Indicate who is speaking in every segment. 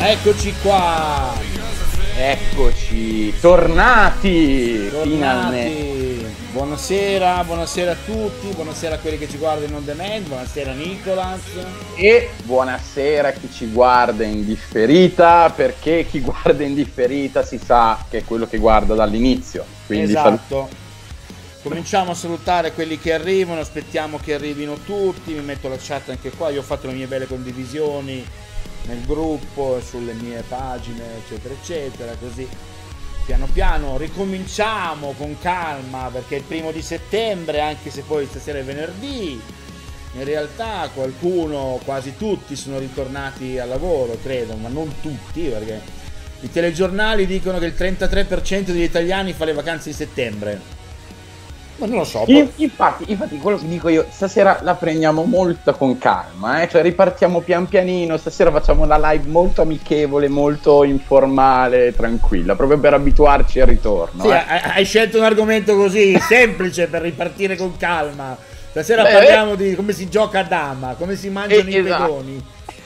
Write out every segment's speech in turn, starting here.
Speaker 1: Eccoci qua.
Speaker 2: Eccoci, tornati finalmente.
Speaker 1: Buonasera, buonasera a tutti, buonasera a quelli che ci guardano on demand, buonasera Nicolas.
Speaker 2: E buonasera a chi ci guarda in differita, perché chi guarda in differita si sa che è quello che guarda dall'inizio. Quindi
Speaker 1: esatto. Cominciamo a salutare quelli che arrivano, aspettiamo che arrivino tutti, mi metto la chat anche qua, io ho fatto le mie belle condivisioni nel gruppo, sulle mie pagine, eccetera, eccetera, così piano piano ricominciamo con calma, perché è il 1° settembre, anche se poi stasera è venerdì. In realtà qualcuno, quasi tutti, sono ritornati al lavoro, credo, ma non tutti, perché i telegiornali dicono che il 33% degli italiani fa le vacanze in settembre. Ma non lo so.
Speaker 2: Infatti, quello che dico io, stasera la prendiamo molto con calma, cioè ripartiamo pian pianino, stasera facciamo una live molto amichevole, molto informale, tranquilla, proprio per abituarci al ritorno.
Speaker 1: Sì, hai scelto un argomento così semplice per ripartire con calma. Stasera parliamo di come si gioca a dama, come si mangiano i pedoni.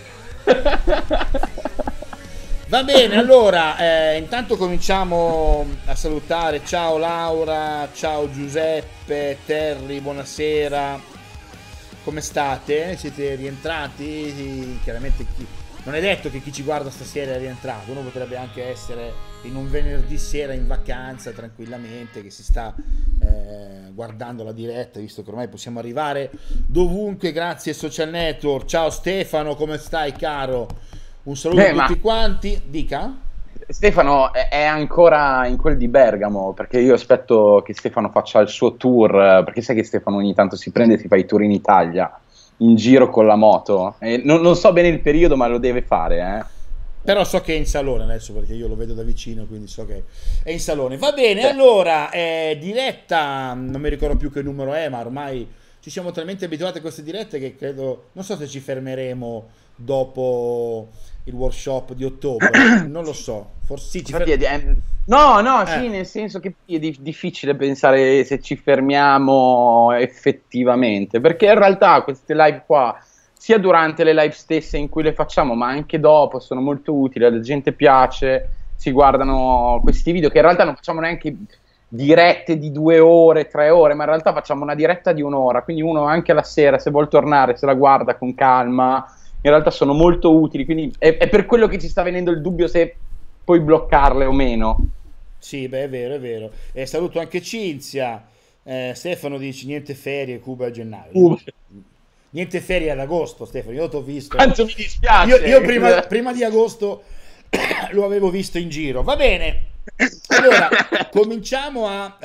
Speaker 1: Va bene, allora, intanto cominciamo a salutare. Ciao Laura, ciao Giuseppe, Terry, buonasera. Come state? Siete rientrati? Chiaramente non è detto che chi ci guarda stasera è rientrato, uno potrebbe anche essere in un venerdì sera in vacanza tranquillamente, che si sta guardando la diretta, visto che ormai possiamo arrivare dovunque grazie ai social network. Ciao Stefano, come stai caro? Un saluto a tutti quanti. Dica.
Speaker 2: Stefano è ancora in quel di Bergamo, perché io aspetto che Stefano faccia il suo tour, perché sai che Stefano ogni tanto si prende e si fa i tour in Italia, in giro con la moto. Non so bene il periodo, ma lo deve fare,
Speaker 1: Però so che è in salone adesso, perché io lo vedo da vicino, quindi so che è in salone. Va bene, allora, diretta, non mi ricordo più che numero è, ma ormai ci siamo talmente abituati a queste dirette che credo, non so se ci fermeremo dopo il workshop di ottobre, non lo so, forse sì,
Speaker 2: sì, nel senso che è difficile pensare se ci fermiamo effettivamente, perché in realtà queste live qua, sia durante le live stesse in cui le facciamo, ma anche dopo, sono molto utili, alla gente piace, si guardano questi video che in realtà non facciamo neanche dirette di 2 ore, 3 ore, ma in realtà facciamo una diretta di 1 ora, quindi uno anche la sera, se vuol tornare, se la guarda con calma. In realtà sono molto utili, quindi è per quello che ci sta venendo il dubbio se puoi bloccarle o meno.
Speaker 1: Sì, beh, è vero, è vero. Saluto anche Cinzia. Stefano dice niente ferie, Cuba a gennaio. Niente ferie ad agosto, Stefano, io t'ho visto.
Speaker 2: Quanto mi dispiace.
Speaker 1: Io prima di agosto lo avevo visto in giro. Va bene. Allora, cominciamo a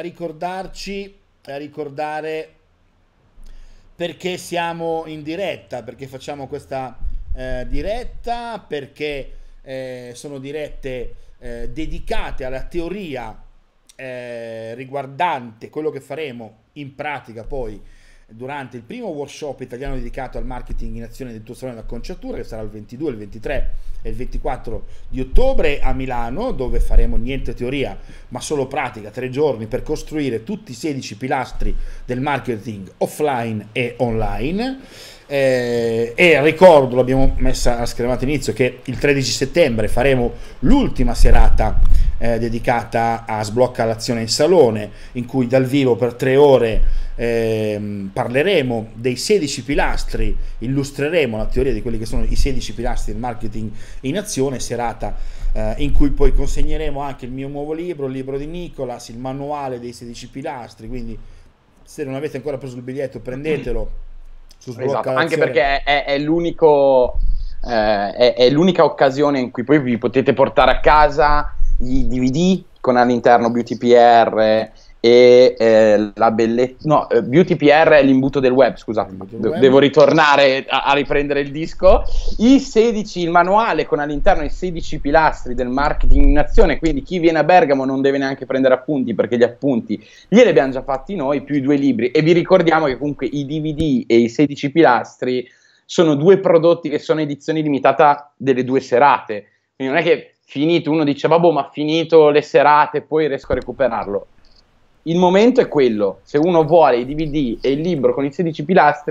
Speaker 1: ricordare perché siamo in diretta, perché facciamo questa diretta, perché sono dirette dedicate alla teoria riguardante quello che faremo in pratica poi durante il primo workshop italiano dedicato al marketing in azione del tuo salone d'acconciatura, che sarà il 22, il 23 e il 24 di ottobre a Milano, dove faremo niente teoria ma solo pratica, 3 giorni per costruire tutti i 16 pilastri del marketing offline e online. E ricordo, l'abbiamo messa a schermata inizio, che il 13 settembre faremo l'ultima serata dedicata a Sblocca l'azione in salone, in cui dal vivo per 3 ore parleremo dei 16 pilastri, illustreremo la teoria di quelli che sono i 16 pilastri del marketing in azione, serata in cui poi consegneremo anche il mio nuovo libro, il libro di Nicolas, il manuale dei 16 pilastri, quindi se non avete ancora preso il biglietto prendetelo.
Speaker 2: Esatto, anche perché è l'unico è l'unica occasione in cui poi vi potete portare a casa i DVD con all'interno Beauty PR e la bellezza, no, Beauty PR è l'imbuto del web, scusate, devo ritornare a riprendere il disco, il manuale con all'interno i 16 pilastri del marketing in azione, quindi chi viene a Bergamo non deve neanche prendere appunti, perché gli appunti glieli abbiamo già fatti noi, più i 2 libri, e vi ricordiamo che comunque i DVD e i 16 pilastri sono 2 prodotti che sono edizioni limitata delle 2 serate, quindi non è che finito, uno dice vabbè, ma finito le serate poi riesco a recuperarlo. Il momento è quello, se uno vuole i DVD e il libro con i 16 pilastri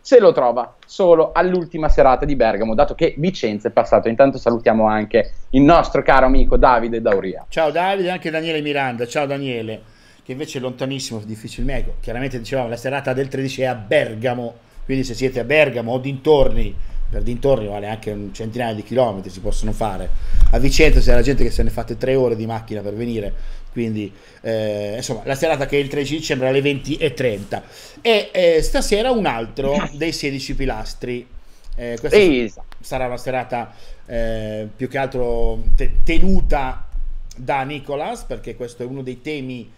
Speaker 2: se lo trova solo all'ultima serata di Bergamo, dato che Vicenza è passato. Intanto salutiamo anche il nostro caro amico Davide Dauria.
Speaker 1: Ciao Davide, anche Daniele Miranda, ciao Daniele, che invece è lontanissimo, difficilmente, chiaramente dicevamo la serata del 13 è a Bergamo, quindi se siete a Bergamo o dintorni, per dintorni vale anche un centinaio di chilometri si possono fare, a Vicenza c'è la gente che se ne fate 3 ore di macchina per venire, quindi insomma la serata che è il 13 dicembre alle 20:30 e stasera un altro dei 16 pilastri, questa sarà una serata più che altro tenuta da Nicolas, perché questo è uno dei temi,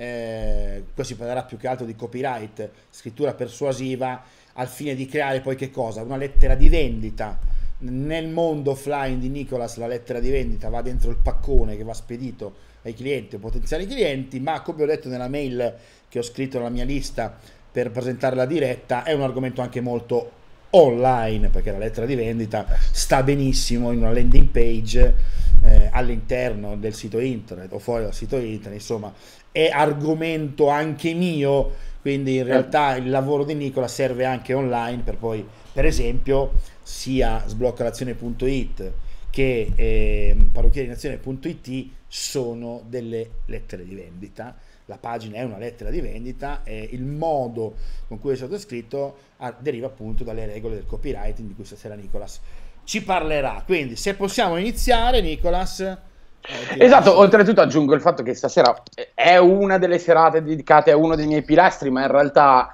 Speaker 1: qua si parlerà più che altro di copyright, scrittura persuasiva, al fine di creare poi che cosa? Una lettera di vendita. Nel mondo offline di Nicolas la lettera di vendita va dentro il paccone che va spedito ai clienti o potenziali clienti, ma come ho detto nella mail che ho scritto nella mia lista per presentare la diretta, è un argomento anche molto online, perché la lettera di vendita sta benissimo in una landing page all'interno del sito internet o fuori dal sito internet, insomma è argomento anche mio, quindi in realtà il lavoro di Nicola serve anche online per poi, per esempio, sia sbloccalazione.it che parrucchierinazione.it sono delle lettere di vendita. La pagina è una lettera di vendita e il modo con cui è stato scritto deriva appunto dalle regole del copywriting di cui stasera Nicolas ci parlerà. Quindi se possiamo iniziare, Nicolas.
Speaker 2: Esatto, oltretutto aggiungo il fatto che stasera è una delle serate dedicate a uno dei miei pilastri, ma in realtà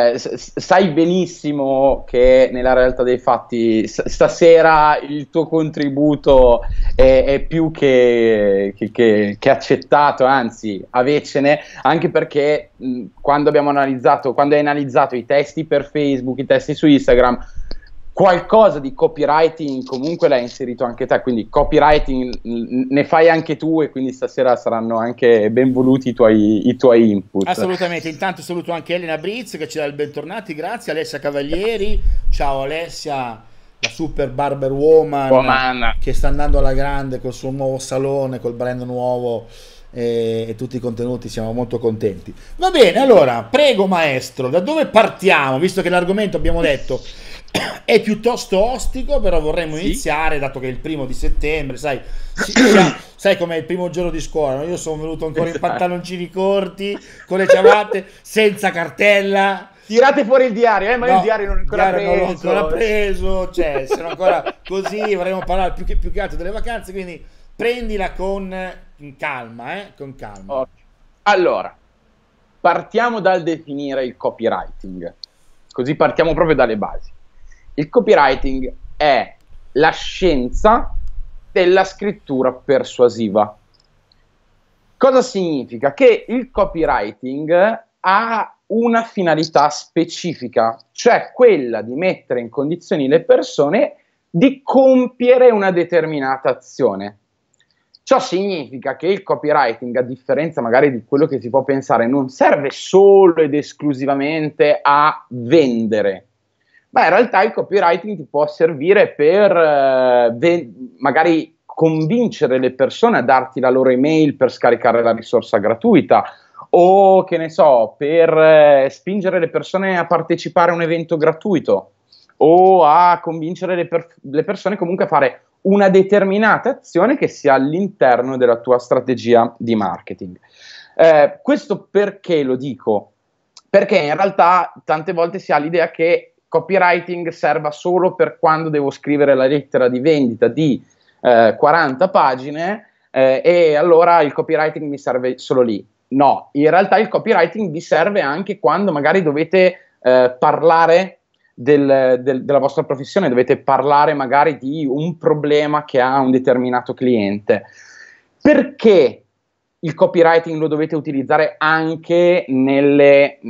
Speaker 2: sai benissimo che nella realtà dei fatti stasera il tuo contributo è più che accettato, anzi avecene, anche perché quando hai analizzato i testi per Facebook, i testi su Instagram, qualcosa di copywriting comunque l'hai inserito anche te, quindi copywriting ne fai anche tu e quindi stasera saranno anche ben voluti i tuoi input.
Speaker 1: Assolutamente, intanto saluto anche Elena Brizz che ci dà il bentornati, grazie, Alessia Cavalieri, ciao Alessia, la super barber woman che sta andando alla grande col suo nuovo salone, col brand nuovo e tutti i contenuti, siamo molto contenti. Va bene, allora, prego maestro, da dove partiamo? Visto che l'argomento abbiamo detto è piuttosto ostico, però vorremmo iniziare, dato che è il 1 settembre, sai com'è il primo giorno di scuola, no? Io sono venuto ancora in pantaloncini corti, con le ciabatte, senza cartella.
Speaker 2: Tirate fuori il diario, ma no, il diario non
Speaker 1: l'ho ancora preso, cioè sono ancora così, vorremmo parlare più che altro delle vacanze, quindi prendila con calma, con calma.
Speaker 2: Okay. Allora, partiamo dal definire il copywriting, così partiamo proprio dalle basi. Il copywriting è la scienza della scrittura persuasiva. Cosa significa? Che il copywriting ha una finalità specifica, cioè quella di mettere in condizioni le persone di compiere una determinata azione. Ciò significa che il copywriting, a differenza magari di quello che si può pensare, non serve solo ed esclusivamente a vendere, ma in realtà il copywriting ti può servire per magari convincere le persone a darti la loro email per scaricare la risorsa gratuita, o che ne so, per spingere le persone a partecipare a un evento gratuito, o a convincere le persone comunque a fare una determinata azione che sia all'interno della tua strategia di marketing. Questo perché lo dico? Perché in realtà tante volte si ha l'idea che copywriting serva solo per quando devo scrivere la lettera di vendita di 40 pagine e allora il copywriting mi serve solo lì. No, in realtà il copywriting vi serve anche quando magari dovete parlare della vostra professione, dovete parlare magari di un problema che ha un determinato cliente. Perché il copywriting lo dovete utilizzare anche nei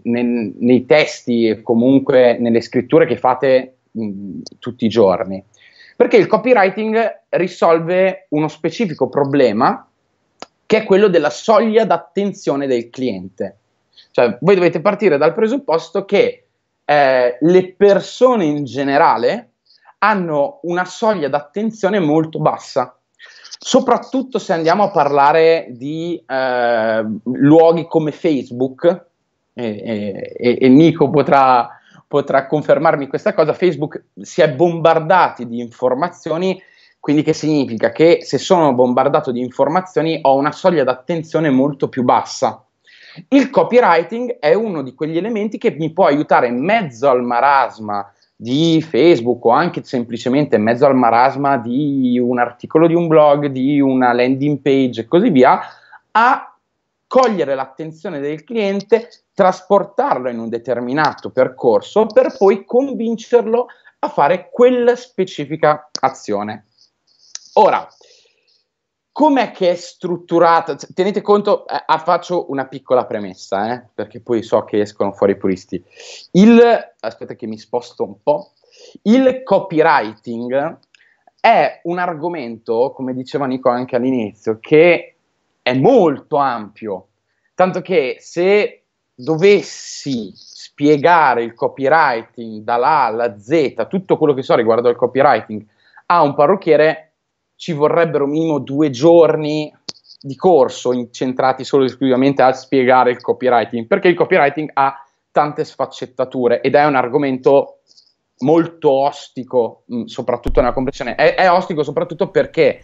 Speaker 2: testi e comunque nelle scritture che fate tutti i giorni? Perché il copywriting risolve uno specifico problema che è quello della soglia d'attenzione del cliente. Cioè, voi dovete partire dal presupposto che le persone in generale hanno una soglia d'attenzione molto bassa, soprattutto se andiamo a parlare di luoghi come Facebook, e Nico potrà potrà confermarmi questa cosa, Facebook si è bombardati di informazioni, quindi che significa che se sono bombardato di informazioni ho una soglia d'attenzione molto più bassa. Il copywriting è uno di quegli elementi che mi può aiutare in mezzo al marasma di Facebook o anche semplicemente in mezzo al marasma di un articolo di un blog, di una landing page e così via, a cogliere l'attenzione del cliente, trasportarlo in un determinato percorso per poi convincerlo a fare quella specifica azione. Ora, com'è che è strutturata? Tenete conto, faccio una piccola premessa, perché poi so che escono fuori i puristi. Aspetta che mi sposto un po'. Il copywriting è un argomento, come diceva Nico anche all'inizio, che è molto ampio, tanto che se dovessi spiegare il copywriting dall'A alla Z, tutto quello che so riguardo al copywriting, a un parrucchiere ci vorrebbero minimo 2 giorni di corso incentrati solo e esclusivamente a spiegare il copywriting, perché il copywriting ha tante sfaccettature ed è un argomento molto ostico, soprattutto nella comprensione. È ostico soprattutto perché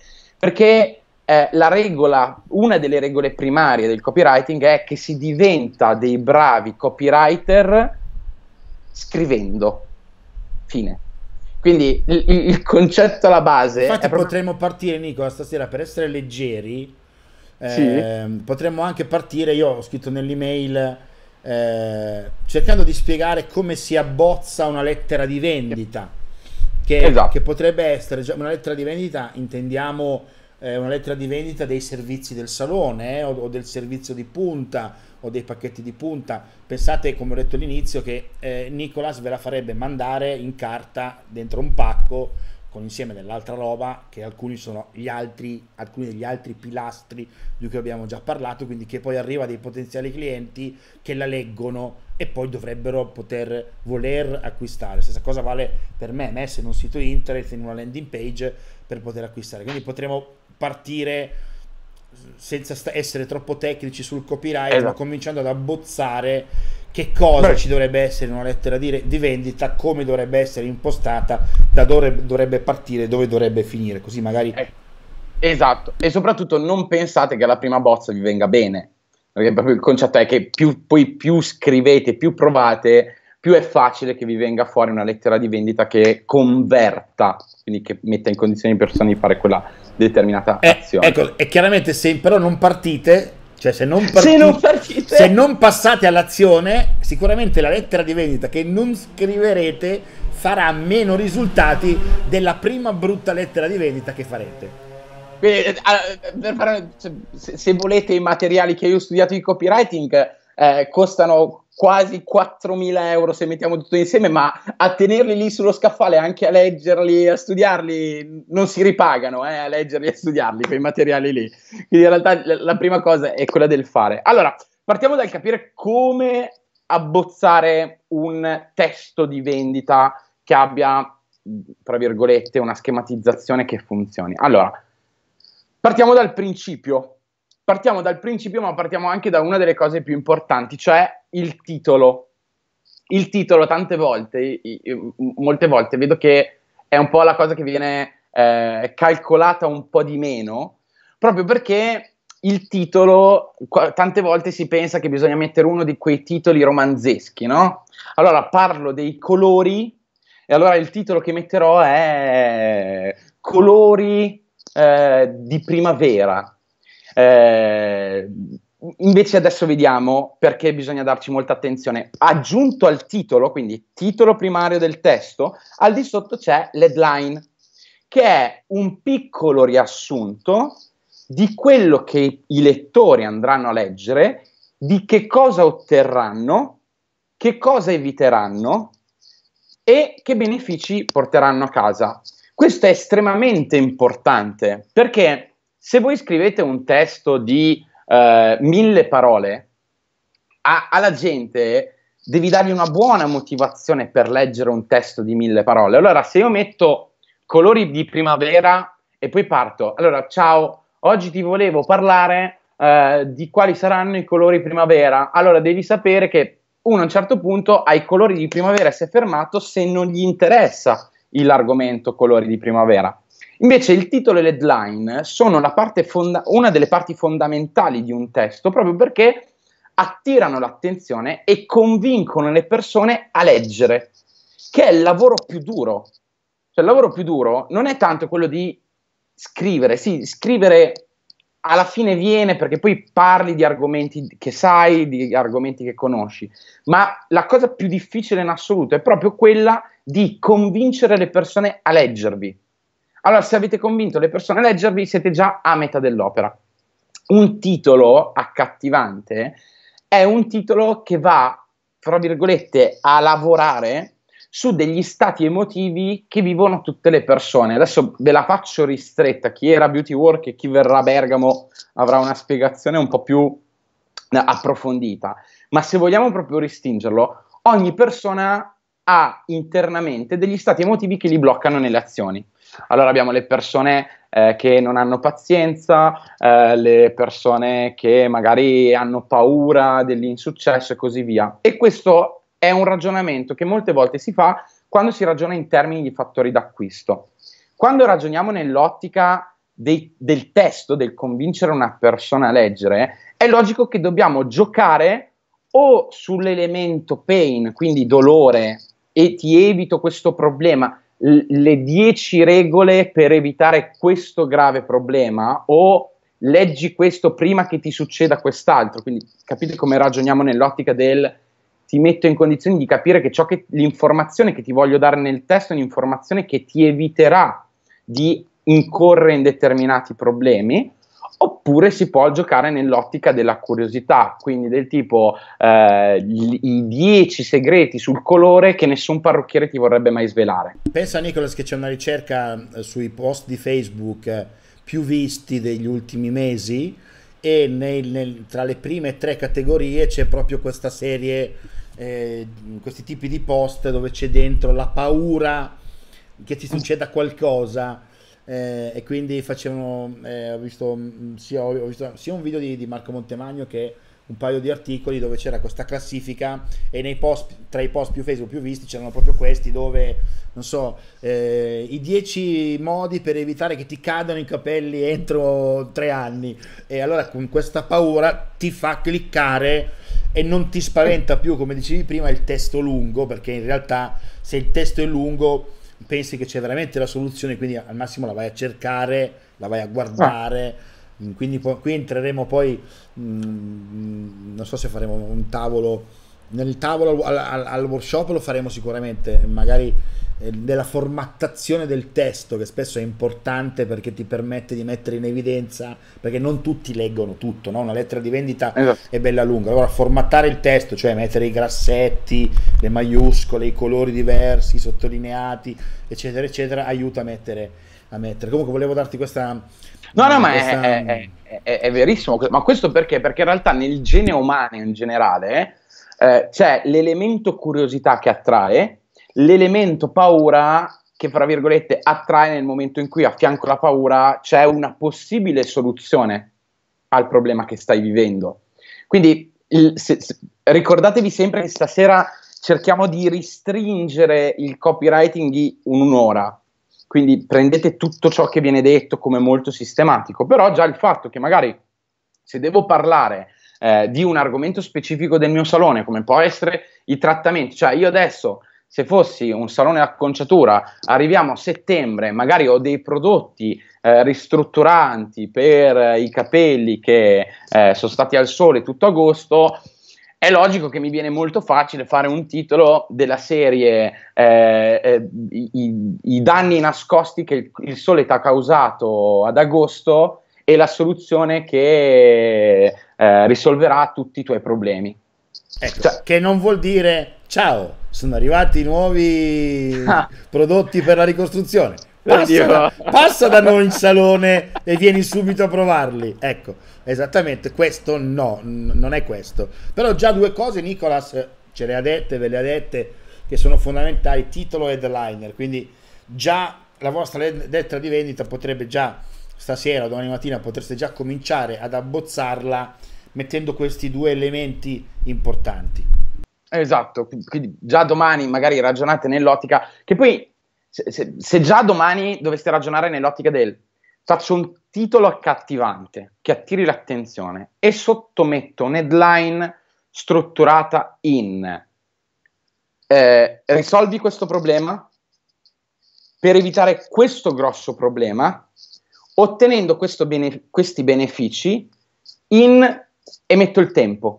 Speaker 2: una delle regole primarie del copywriting è che si diventa dei bravi copywriter scrivendo. Fine. Quindi il concetto alla base.
Speaker 1: Infatti potremmo partire, Nicola, stasera per essere leggeri. Sì. Potremmo anche partire, io ho scritto nell'email, cercando di spiegare come si abbozza una lettera di vendita. Che potrebbe essere una lettera di vendita, intendiamo una lettera di vendita dei servizi del salone o del servizio di punta o dei pacchetti di punta. Pensate, come ho detto all'inizio, che Nicolas ve la farebbe mandare in carta dentro un pacco con insieme dell'altra roba, che alcuni sono alcuni degli altri pilastri di cui abbiamo già parlato, quindi che poi arriva a dei potenziali clienti che la leggono e poi dovrebbero voler acquistare. Stessa cosa vale per me se in un sito internet, in una landing page, per poter acquistare. Quindi potremo partire senza essere troppo tecnici sul copyright, ma cominciando ad abbozzare che cosa ci dovrebbe essere in una lettera di vendita, come dovrebbe essere impostata, da dove dovrebbe partire, dove dovrebbe finire, così magari.
Speaker 2: Esatto, e soprattutto non pensate che la prima bozza vi venga bene, perché proprio il concetto è che più scrivete, più provate, più è facile che vi venga fuori una lettera di vendita che converta, quindi che metta in condizioni le persone di fare quella determinata azione.
Speaker 1: Ecco, e chiaramente se però non partite, cioè se non passate all'azione, sicuramente la lettera di vendita che non scriverete farà meno risultati della prima brutta lettera di vendita che farete.
Speaker 2: Se volete, i materiali che io ho studiato di copywriting costano quasi 4.000 euro se mettiamo tutto insieme, ma a tenerli lì sullo scaffale, anche a leggerli, a studiarli, non si ripagano, a leggerli e a studiarli quei materiali lì. Quindi in realtà la prima cosa è quella del fare. Allora, partiamo dal capire come abbozzare un testo di vendita che abbia, tra virgolette, una schematizzazione che funzioni. Allora, partiamo dal principio, ma partiamo anche da una delle cose più importanti, cioè il titolo. Il titolo molte volte vedo che è un po' la cosa che viene calcolata un po' di meno, proprio perché il titolo, tante volte si pensa che bisogna mettere uno di quei titoli romanzeschi, no? Allora parlo dei colori e allora il titolo che metterò è colori di primavera. Invece adesso vediamo perché bisogna darci molta attenzione. Aggiunto al titolo, quindi titolo primario del testo, al di sotto c'è l'headline, che è un piccolo riassunto di quello che i lettori andranno a leggere, di che cosa otterranno, che cosa eviteranno e che benefici porteranno a casa. Questo è estremamente importante, perché se voi scrivete un testo di 1000 parole, alla gente devi dargli una buona motivazione per leggere un testo di 1000 parole. Allora, se io metto colori di primavera e poi parto, allora, ciao, oggi ti volevo parlare di quali saranno i colori primavera. Allora, devi sapere che uno a un certo punto ai colori di primavera si è fermato se non gli interessa l'argomento colori di primavera. Invece il titolo e l'headline sono una delle parti fondamentali di un testo, proprio perché attirano l'attenzione e convincono le persone a leggere, che è il lavoro più duro. Cioè, il lavoro più duro non è tanto quello di scrivere, sì, scrivere alla fine viene perché poi parli di argomenti che sai, di argomenti che conosci, ma la cosa più difficile in assoluto è proprio quella di convincere le persone a leggervi. Allora, se avete convinto le persone a leggervi, siete già a metà dell'opera. Un titolo accattivante è un titolo che va, fra virgolette, a lavorare su degli stati emotivi che vivono tutte le persone. Adesso ve la faccio ristretta, chi era Beauty Work e chi verrà a Bergamo avrà una spiegazione un po' più approfondita, ma se vogliamo proprio restringerlo, ogni persona ha internamente degli stati emotivi che li bloccano nelle azioni. Allora abbiamo le persone che non hanno pazienza, le persone che magari hanno paura dell'insuccesso e così via. E questo è un ragionamento che molte volte si fa quando si ragiona in termini di fattori d'acquisto. Quando ragioniamo nell'ottica del testo, del convincere una persona a leggere, è logico che dobbiamo giocare o sull'elemento pain, quindi dolore, e ti evito questo problema, le 10 regole per evitare questo grave problema, o leggi questo prima che ti succeda quest'altro. Quindi capite come ragioniamo nell'ottica del ti metto in condizioni di capire che l'informazione che ti voglio dare nel testo è un'informazione che ti eviterà di incorrere in determinati problemi. Oppure si può giocare nell'ottica della curiosità, quindi del tipo i 10 segreti sul colore che nessun parrucchiere ti vorrebbe mai svelare.
Speaker 1: Pensa, Nicolas, che c'è una ricerca sui post di Facebook più visti degli ultimi mesi, e tra le prime 3 categorie c'è proprio questa serie, questi tipi di post dove c'è dentro la paura che ti succeda qualcosa. E quindi facevano, ho visto sia un video di Marco Montemagno che un paio di articoli dove c'era questa classifica, e nei post, tra i post più Facebook più visti c'erano proprio questi dove, non so, i 10 modi per evitare che ti cadano i capelli entro 3 anni, e allora con questa paura ti fa cliccare e non ti spaventa più, come dicevi prima, il testo lungo, perché in realtà se il testo è lungo pensi che c'è veramente la soluzione, quindi al massimo la vai a cercare, la vai a guardare. Quindi qui entreremo poi, non so se faremo un tavolo, nel tavolo al workshop lo faremo sicuramente, magari della formattazione del testo, che spesso è importante perché ti permette di mettere in evidenza, perché non tutti leggono tutto, no? Una lettera di vendita è bella lunga, allora formattare il testo, cioè mettere i grassetti, le maiuscole, i colori diversi, sottolineati, eccetera eccetera, aiuta a mettere. Comunque volevo darti questa...
Speaker 2: No, ma è verissimo, ma questo perché? Perché in realtà nel gene umano in generale c'è l'elemento curiosità che attrae, l'elemento paura che, fra virgolette, attrae nel momento in cui a fianco alla paura c'è una possibile soluzione al problema che stai vivendo. Quindi ricordatevi sempre che stasera cerchiamo di restringere il copywriting di un'ora. Quindi prendete tutto ciò che viene detto come molto sistematico, però già il fatto che magari se devo parlare di un argomento specifico del mio salone, come può essere i trattamenti, cioè io adesso, se fossi un salone d'acconciatura, arriviamo a settembre, magari ho dei prodotti ristrutturanti per i capelli che sono stati al sole tutto agosto, è logico che mi viene molto facile fare un titolo della serie i danni nascosti che il sole ti ha causato ad agosto e la soluzione che risolverà tutti i tuoi problemi.
Speaker 1: Ecco, cioè, che non vuol dire ciao, sono arrivati nuovi prodotti per la ricostruzione. Passa da noi in salone e vieni subito a provarli. Ecco, esattamente questo no, non è questo. Però già 2 cose, Nicolas, ce le ha dette, ve le ha dette, che sono fondamentali: titolo e headliner. Quindi già la vostra lettera di vendita potrebbe già stasera o domani mattina potreste già cominciare ad abbozzarla mettendo questi 2 elementi importanti.
Speaker 2: Esatto, quindi già domani magari ragionate nell'ottica, che poi se già domani doveste ragionare nell'ottica del faccio un titolo accattivante che attiri l'attenzione e sottometto un'headline strutturata in risolvi questo problema per evitare questo grosso problema, ottenendo questi benefici e metto il tempo.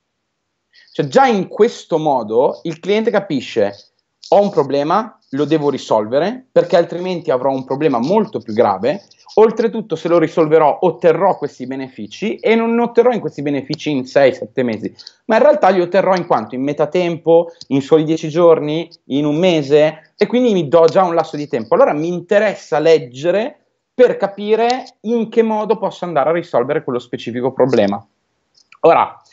Speaker 2: Cioè già in questo modo il cliente capisce: ho un problema, lo devo risolvere perché altrimenti avrò un problema molto più grave. Oltretutto, se lo risolverò, otterrò questi benefici e non otterrò in questi benefici in 6-7 mesi, ma in realtà li otterrò in quanto? In metà tempo, in soli 10 giorni, in un mese, e quindi mi do già un lasso di tempo. Allora mi interessa leggere per capire in che modo posso andare a risolvere quello specifico problema. Ora,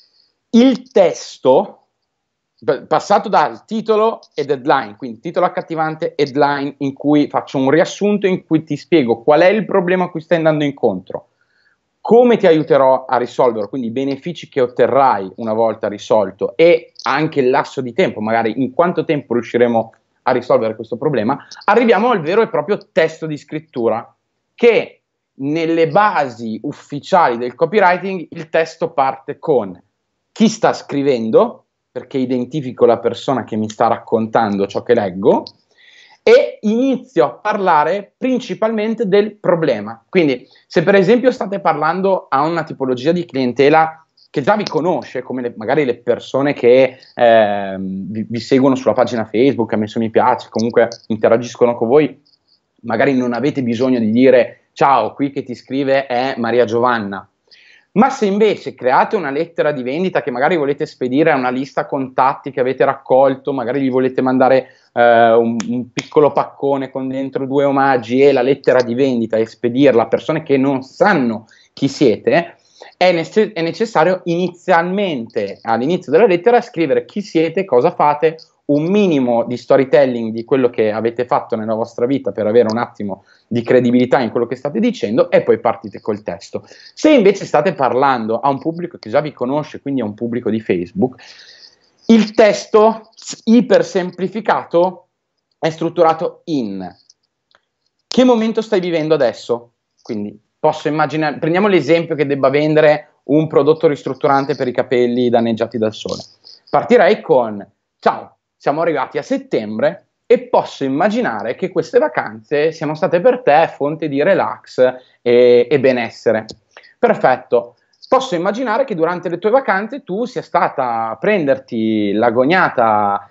Speaker 2: il testo passato dal titolo e deadline, quindi titolo accattivante, headline in cui faccio un riassunto in cui ti spiego qual è il problema a cui stai andando incontro, come ti aiuterò a risolverlo, quindi i benefici che otterrai una volta risolto e anche il lasso di tempo, magari in quanto tempo riusciremo a risolvere questo problema. Arriviamo al vero e proprio testo di scrittura, che nelle basi ufficiali del copywriting il testo parte con chi sta scrivendo, perché identifico la persona che mi sta raccontando ciò che leggo, e inizio a parlare principalmente del problema. Quindi, se per esempio state parlando a una tipologia di clientela che già vi conosce, come magari le persone che vi seguono sulla pagina Facebook, ha messo mi piace, comunque interagiscono con voi, magari non avete bisogno di dire ciao, qui che ti scrive è Maria Giovanna. Ma se invece create una lettera di vendita che magari volete spedire a una lista contatti che avete raccolto, magari gli volete mandare un piccolo paccone con dentro 2 omaggi e la lettera di vendita e spedirla a persone che non sanno chi siete, è necessario inizialmente, all'inizio della lettera, scrivere chi siete, cosa fate, un minimo di storytelling di quello che avete fatto nella vostra vita per avere un attimo di credibilità in quello che state dicendo, e poi partite col testo. Se invece state parlando a un pubblico che già vi conosce, quindi a un pubblico di Facebook, il testo iper semplificato è strutturato in che momento stai vivendo adesso. Quindi posso immaginare, prendiamo l'esempio che debba vendere un prodotto ristrutturante per i capelli danneggiati dal sole. Partirei con ciao, siamo arrivati a settembre e posso immaginare che queste vacanze siano state per te fonte di relax e benessere. Perfetto. Posso immaginare che durante le tue vacanze tu sia stata a prenderti l'agognata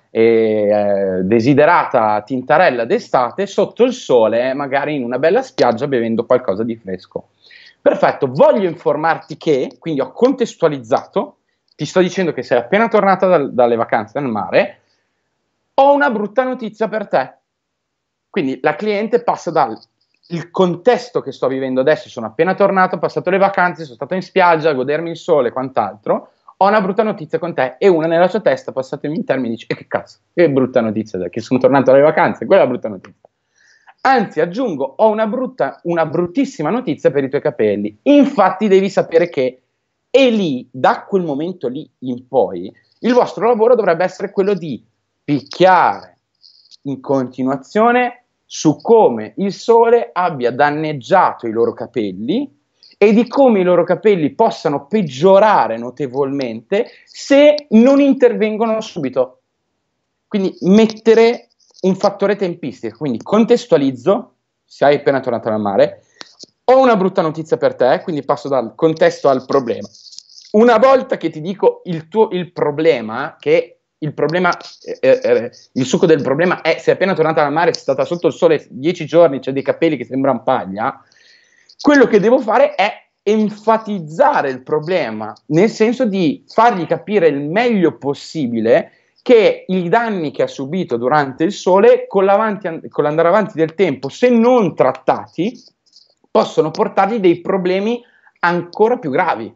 Speaker 2: e desiderata tintarella d'estate sotto il sole, magari in una bella spiaggia bevendo qualcosa di fresco. Perfetto, voglio informarti che, quindi ho contestualizzato, ti sto dicendo che sei appena tornata dalle vacanze al mare, ho una brutta notizia per te. Quindi la cliente passa dal contesto che sto vivendo adesso, sono appena tornato, ho passato le vacanze, sono stato in spiaggia a godermi il sole e quant'altro, ho una brutta notizia con te, e una nella sua testa, passatemi in termini, dice: e che cazzo, che brutta notizia, che sono tornato dalle vacanze, quella è la brutta notizia. Anzi, aggiungo, ho una bruttissima notizia per i tuoi capelli. Infatti devi sapere che, e lì, da quel momento lì in poi, il vostro lavoro dovrebbe essere quello di picchiare in continuazione su come il sole abbia danneggiato i loro capelli e di come i loro capelli possano peggiorare notevolmente se non intervengono subito. Quindi mettere un fattore tempistico, quindi contestualizzo, sei appena tornato dal mare, ho una brutta notizia per te, quindi passo dal contesto al problema. Una volta che ti dico il problema, che il problema, il succo del problema è: sei appena tornata dal mare, sei stata sotto il sole 10 giorni, c'è dei capelli che sembrano paglia, quello che devo fare è enfatizzare il problema, nel senso di fargli capire il meglio possibile che i danni che ha subito durante il sole, con l'andare avanti del tempo, se non trattati, possono portargli dei problemi ancora più gravi,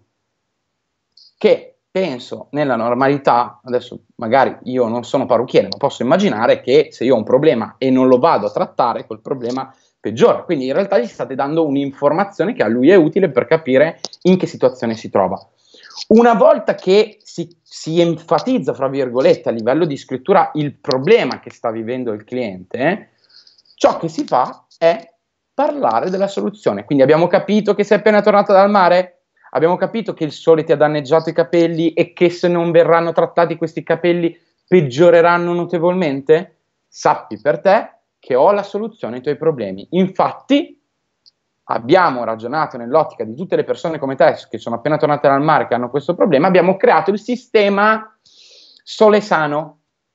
Speaker 2: che penso nella normalità, adesso magari io non sono parrucchiere, ma posso immaginare che se io ho un problema e non lo vado a trattare, quel problema peggiora. Quindi in realtà gli state dando un'informazione che a lui è utile per capire in che situazione si trova. Una volta che si enfatizza, fra virgolette, a livello di scrittura il problema che sta vivendo il cliente, ciò che si fa è parlare della soluzione. Quindi abbiamo capito che sei appena tornato dal mare? Abbiamo capito che il sole ti ha danneggiato i capelli e che se non verranno trattati questi capelli peggioreranno notevolmente? Sappi per te che ho la soluzione ai tuoi problemi. Infatti abbiamo ragionato nell'ottica di tutte le persone come te che sono appena tornate dal mare, che hanno questo problema, abbiamo creato il sistema Sole Sano,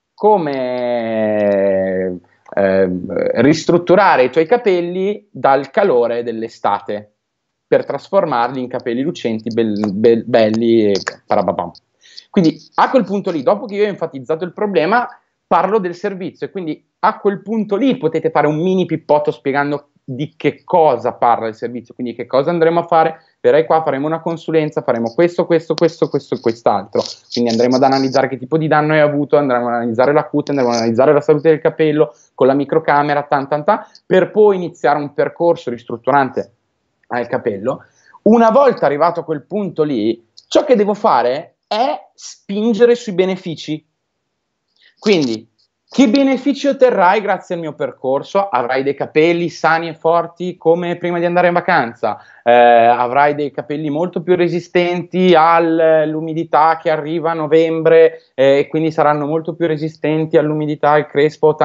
Speaker 2: come ristrutturare i tuoi capelli dal calore dell'estate per trasformarli in capelli lucenti, belli e parababam. Quindi a quel punto lì, dopo che io ho enfatizzato il problema, parlo del servizio, e quindi a quel punto lì potete fare un mini pippotto spiegando di che cosa parla il servizio, quindi che cosa andremo a fare. Verrai qua, faremo una consulenza, faremo questo, quest'altro, quindi andremo ad analizzare che tipo di danno hai avuto, andremo ad analizzare la cute, andremo ad analizzare la salute del capello con la microcamera, per poi iniziare un percorso ristrutturante al capello. Una volta arrivato a quel punto lì, ciò che devo fare è spingere sui benefici. Quindi, che benefici otterrai grazie al mio percorso? Avrai dei capelli sani e forti come prima di andare in vacanza, avrai dei capelli molto più resistenti all'umidità che arriva a novembre, e quindi saranno molto più resistenti all'umidità, al crespo,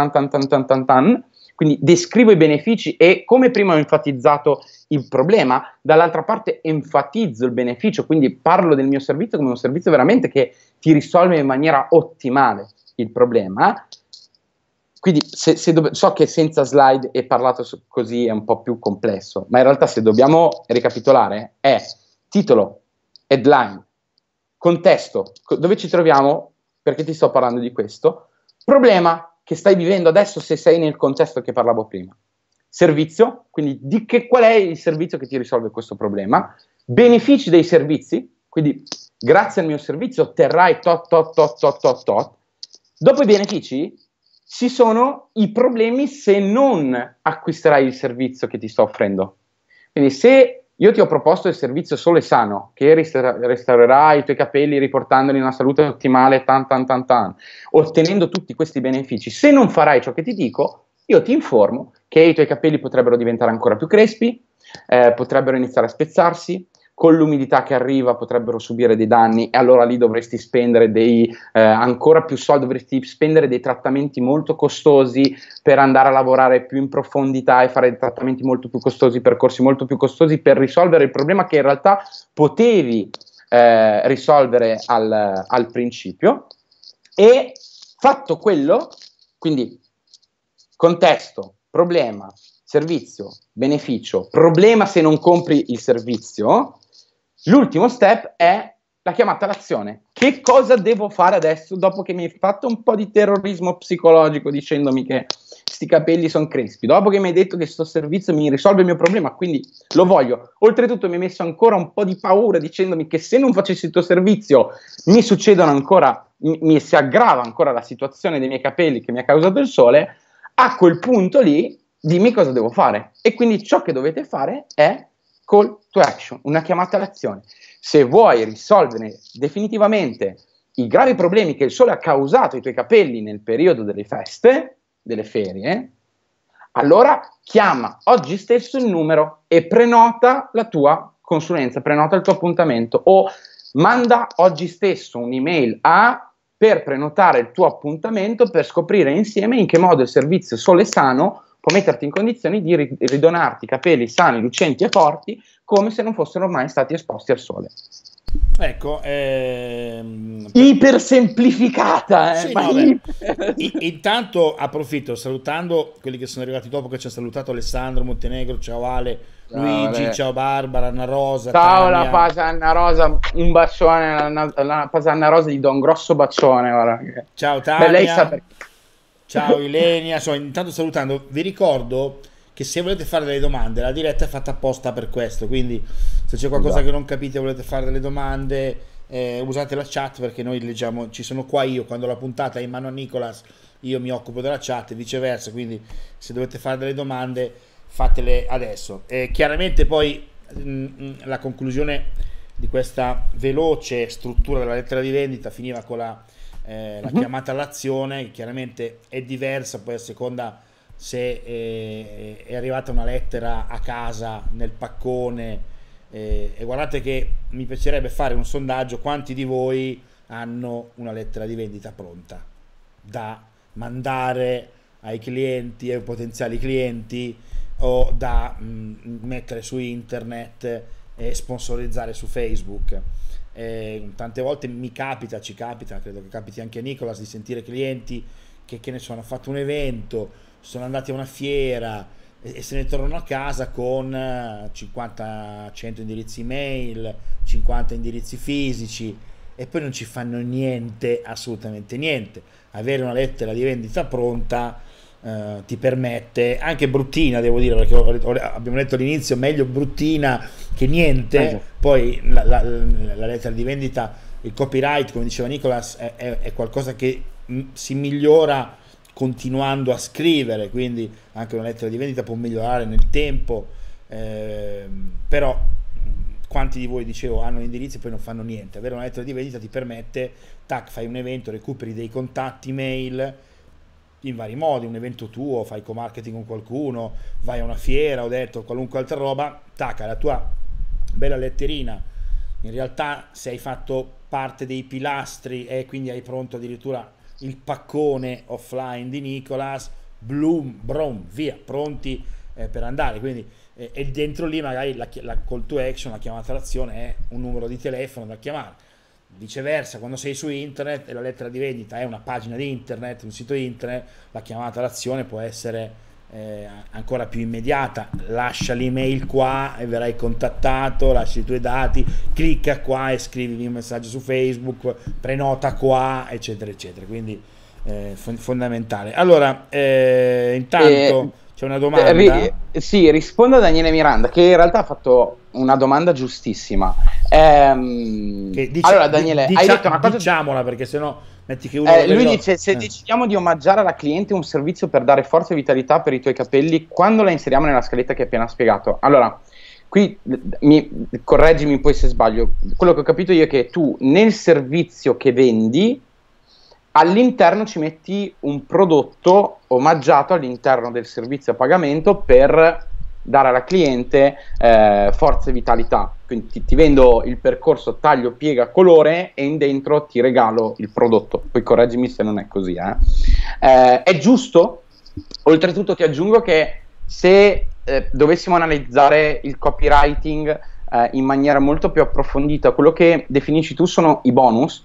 Speaker 2: Quindi descrivo i benefici e, come prima ho enfatizzato il problema, dall'altra parte enfatizzo il beneficio, quindi parlo del mio servizio come un servizio veramente che ti risolve in maniera ottimale il problema. Quindi so che senza slide e parlato così è un po' più complesso, ma in realtà se dobbiamo ricapitolare è titolo, headline, contesto, dove ci troviamo, perché ti sto parlando di questo, problema che stai vivendo adesso se sei nel contesto che parlavo prima, servizio, quindi qual è il servizio che ti risolve questo problema, benefici dei servizi, quindi grazie al mio servizio otterrai tot. Dopo i benefici ci sono i problemi se non acquisterai il servizio che ti sto offrendo. Quindi se io ti ho proposto il servizio Sole Sano, che restaurerà i tuoi capelli riportandoli in una salute ottimale, ottenendo tutti questi benefici, se non farai ciò che ti dico, io ti informo che i tuoi capelli potrebbero diventare ancora più crespi, potrebbero iniziare a spezzarsi, con l'umidità che arriva potrebbero subire dei danni, e allora lì dovresti spendere ancora più soldi, dovresti spendere dei trattamenti molto costosi per andare a lavorare più in profondità e fare dei trattamenti molto più costosi, percorsi molto più costosi per risolvere il problema che in realtà potevi risolvere al principio. E fatto quello, quindi contesto, problema, servizio, beneficio, problema se non compri il servizio, l'ultimo step è la chiamata all'azione. Che cosa devo fare adesso dopo che mi hai fatto un po' di terrorismo psicologico dicendomi che sti capelli sono crespi, dopo che mi hai detto che questo servizio mi risolve il mio problema, quindi lo voglio, oltretutto mi hai messo ancora un po' di paura dicendomi che se non facessi il tuo servizio mi succedono ancora, si aggrava ancora la situazione dei miei capelli che mi ha causato il sole. A quel punto lì dimmi cosa devo fare, e quindi ciò che dovete fare è call to action, una chiamata all'azione. Se vuoi risolvere definitivamente i gravi problemi che il sole ha causato ai tuoi capelli nel periodo delle feste, delle ferie, allora chiama oggi stesso il numero e prenota la tua consulenza, prenota il tuo appuntamento, o manda oggi stesso un'email per prenotare il tuo appuntamento per scoprire insieme in che modo il servizio Sole Sano può metterti in condizioni di ridonarti capelli sani, lucenti e forti come se non fossero mai stati esposti al sole.
Speaker 1: Ecco,
Speaker 2: iper semplificata,
Speaker 1: sì, intanto approfitto salutando quelli che sono arrivati dopo, che ci ha salutato Alessandro Montenegro, ciao Ale, Luigi, ciao Barbara, Anna Rosa,
Speaker 2: ciao Tania. La Pasa Anna Rosa, un bacione, la Pasa Anna Rosa gli do un grosso bacione, guarda.
Speaker 1: Ciao Tania.
Speaker 2: Beh, lei sa perché.
Speaker 1: Ciao Ilenia, intanto salutando, vi ricordo che se volete fare delle domande la diretta è fatta apposta per questo, quindi se c'è qualcosa che non capite, volete fare delle domande, usate la chat, perché noi leggiamo, ci sono qua io, quando la puntata è in mano a Nicolas io mi occupo della chat e viceversa, quindi se dovete fare delle domande fatele adesso. Chiaramente poi la conclusione di questa veloce struttura della lettera di vendita finiva con la chiamata all'azione, che chiaramente è diversa poi a seconda se è arrivata una lettera a casa nel paccone. E guardate che mi piacerebbe fare un sondaggio: quanti di voi hanno una lettera di vendita pronta da mandare ai clienti, ai potenziali clienti, o da mettere su internet e sponsorizzare su Facebook. Tante volte ci capita, credo che capiti anche a Nicolas, di sentire clienti che ne sono, hanno fatto un evento, sono andati a una fiera e se ne tornano a casa con 50-100 indirizzi email, 50 indirizzi fisici, e poi non ci fanno niente, assolutamente niente. Avere una lettera di vendita pronta ti permette, anche bruttina devo dire, perché abbiamo detto all'inizio, meglio bruttina che niente. Poi la lettera di vendita, il copyright, come diceva Nicolas, è qualcosa che si migliora continuando a scrivere, quindi anche una lettera di vendita può migliorare nel tempo, però quanti di voi, dicevo, hanno l'indirizzo e poi non fanno niente? Avere una lettera di vendita ti permette, tac, fai un evento, recuperi dei contatti mail in vari modi, un evento tuo, fai co-marketing con qualcuno, vai a una fiera, ho detto, qualunque altra roba, tac, la tua bella letterina. In realtà, se hai fatto parte dei pilastri e quindi hai pronto addirittura il paccone offline di Nicolas, brum, via, pronti per andare. Quindi e dentro lì magari la call to action, la chiamata all'azione è un numero di telefono da chiamare. Viceversa, quando sei su internet e la lettera di vendita è una pagina di internet, un sito internet, la chiamata all'azione può essere ancora più immediata. Lascia l'email qua e verrai contattato, lasci i tuoi dati, clicca qua e scrivi un messaggio su Facebook, prenota qua, eccetera eccetera. Quindi fondamentale. Allora, intanto c'è una domanda.
Speaker 2: Sì, rispondo a Daniele Miranda, che in realtà ha fatto una domanda giustissima. Allora, Daniele, hai detto una cosa.
Speaker 1: Diciamola, perché sennò metti che uno
Speaker 2: lui dice: se decidiamo di omaggiare alla cliente un servizio per dare forza e vitalità per i tuoi capelli, quando la inseriamo nella scaletta che hai appena spiegato? Allora, qui correggimi poi se sbaglio. Quello che ho capito io è che tu nel servizio che vendi all'interno ci metti un prodotto omaggiato all'interno del servizio a pagamento per dare alla cliente forza e vitalità. Quindi ti vendo il percorso taglio, piega, colore e in dentro ti regalo il prodotto. Poi correggimi se non è così. È giusto? Oltretutto ti aggiungo che se dovessimo analizzare il copywriting in maniera molto più approfondita, quello che definisci tu sono i bonus.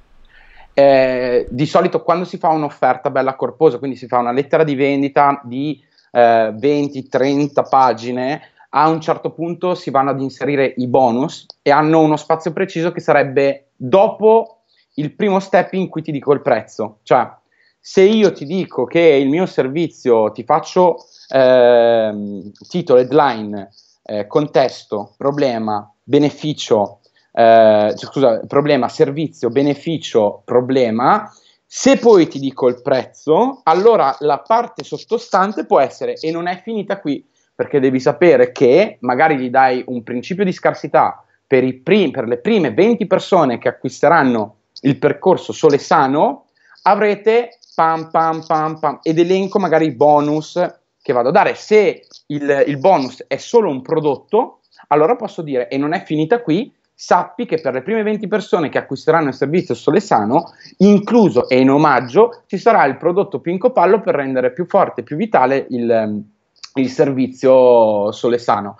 Speaker 2: Di solito quando si fa un'offerta bella corposa, quindi si fa una lettera di vendita di 20-30 pagine, a un certo punto si vanno ad inserire i bonus e hanno uno spazio preciso che sarebbe dopo il primo step in cui ti dico il prezzo. Cioè, se io ti dico che il mio servizio, ti faccio titolo, headline, contesto, problema, beneficio, problema, servizio, beneficio, problema. Se poi ti dico il prezzo, allora la parte sottostante può essere, e non è finita qui, perché devi sapere che magari gli dai un principio di scarsità per le prime 20 persone che acquisteranno il percorso Sole Sano, avrete pam pam pam pam, ed elenco magari i bonus che vado a dare. Se il bonus è solo un prodotto, allora posso dire, e non è finita qui, sappi che per le prime 20 persone che acquisteranno il servizio Sole Sano, incluso e in omaggio, ci sarà il prodotto Pinco Pallo per rendere più forte e più vitale il servizio Sole Sano.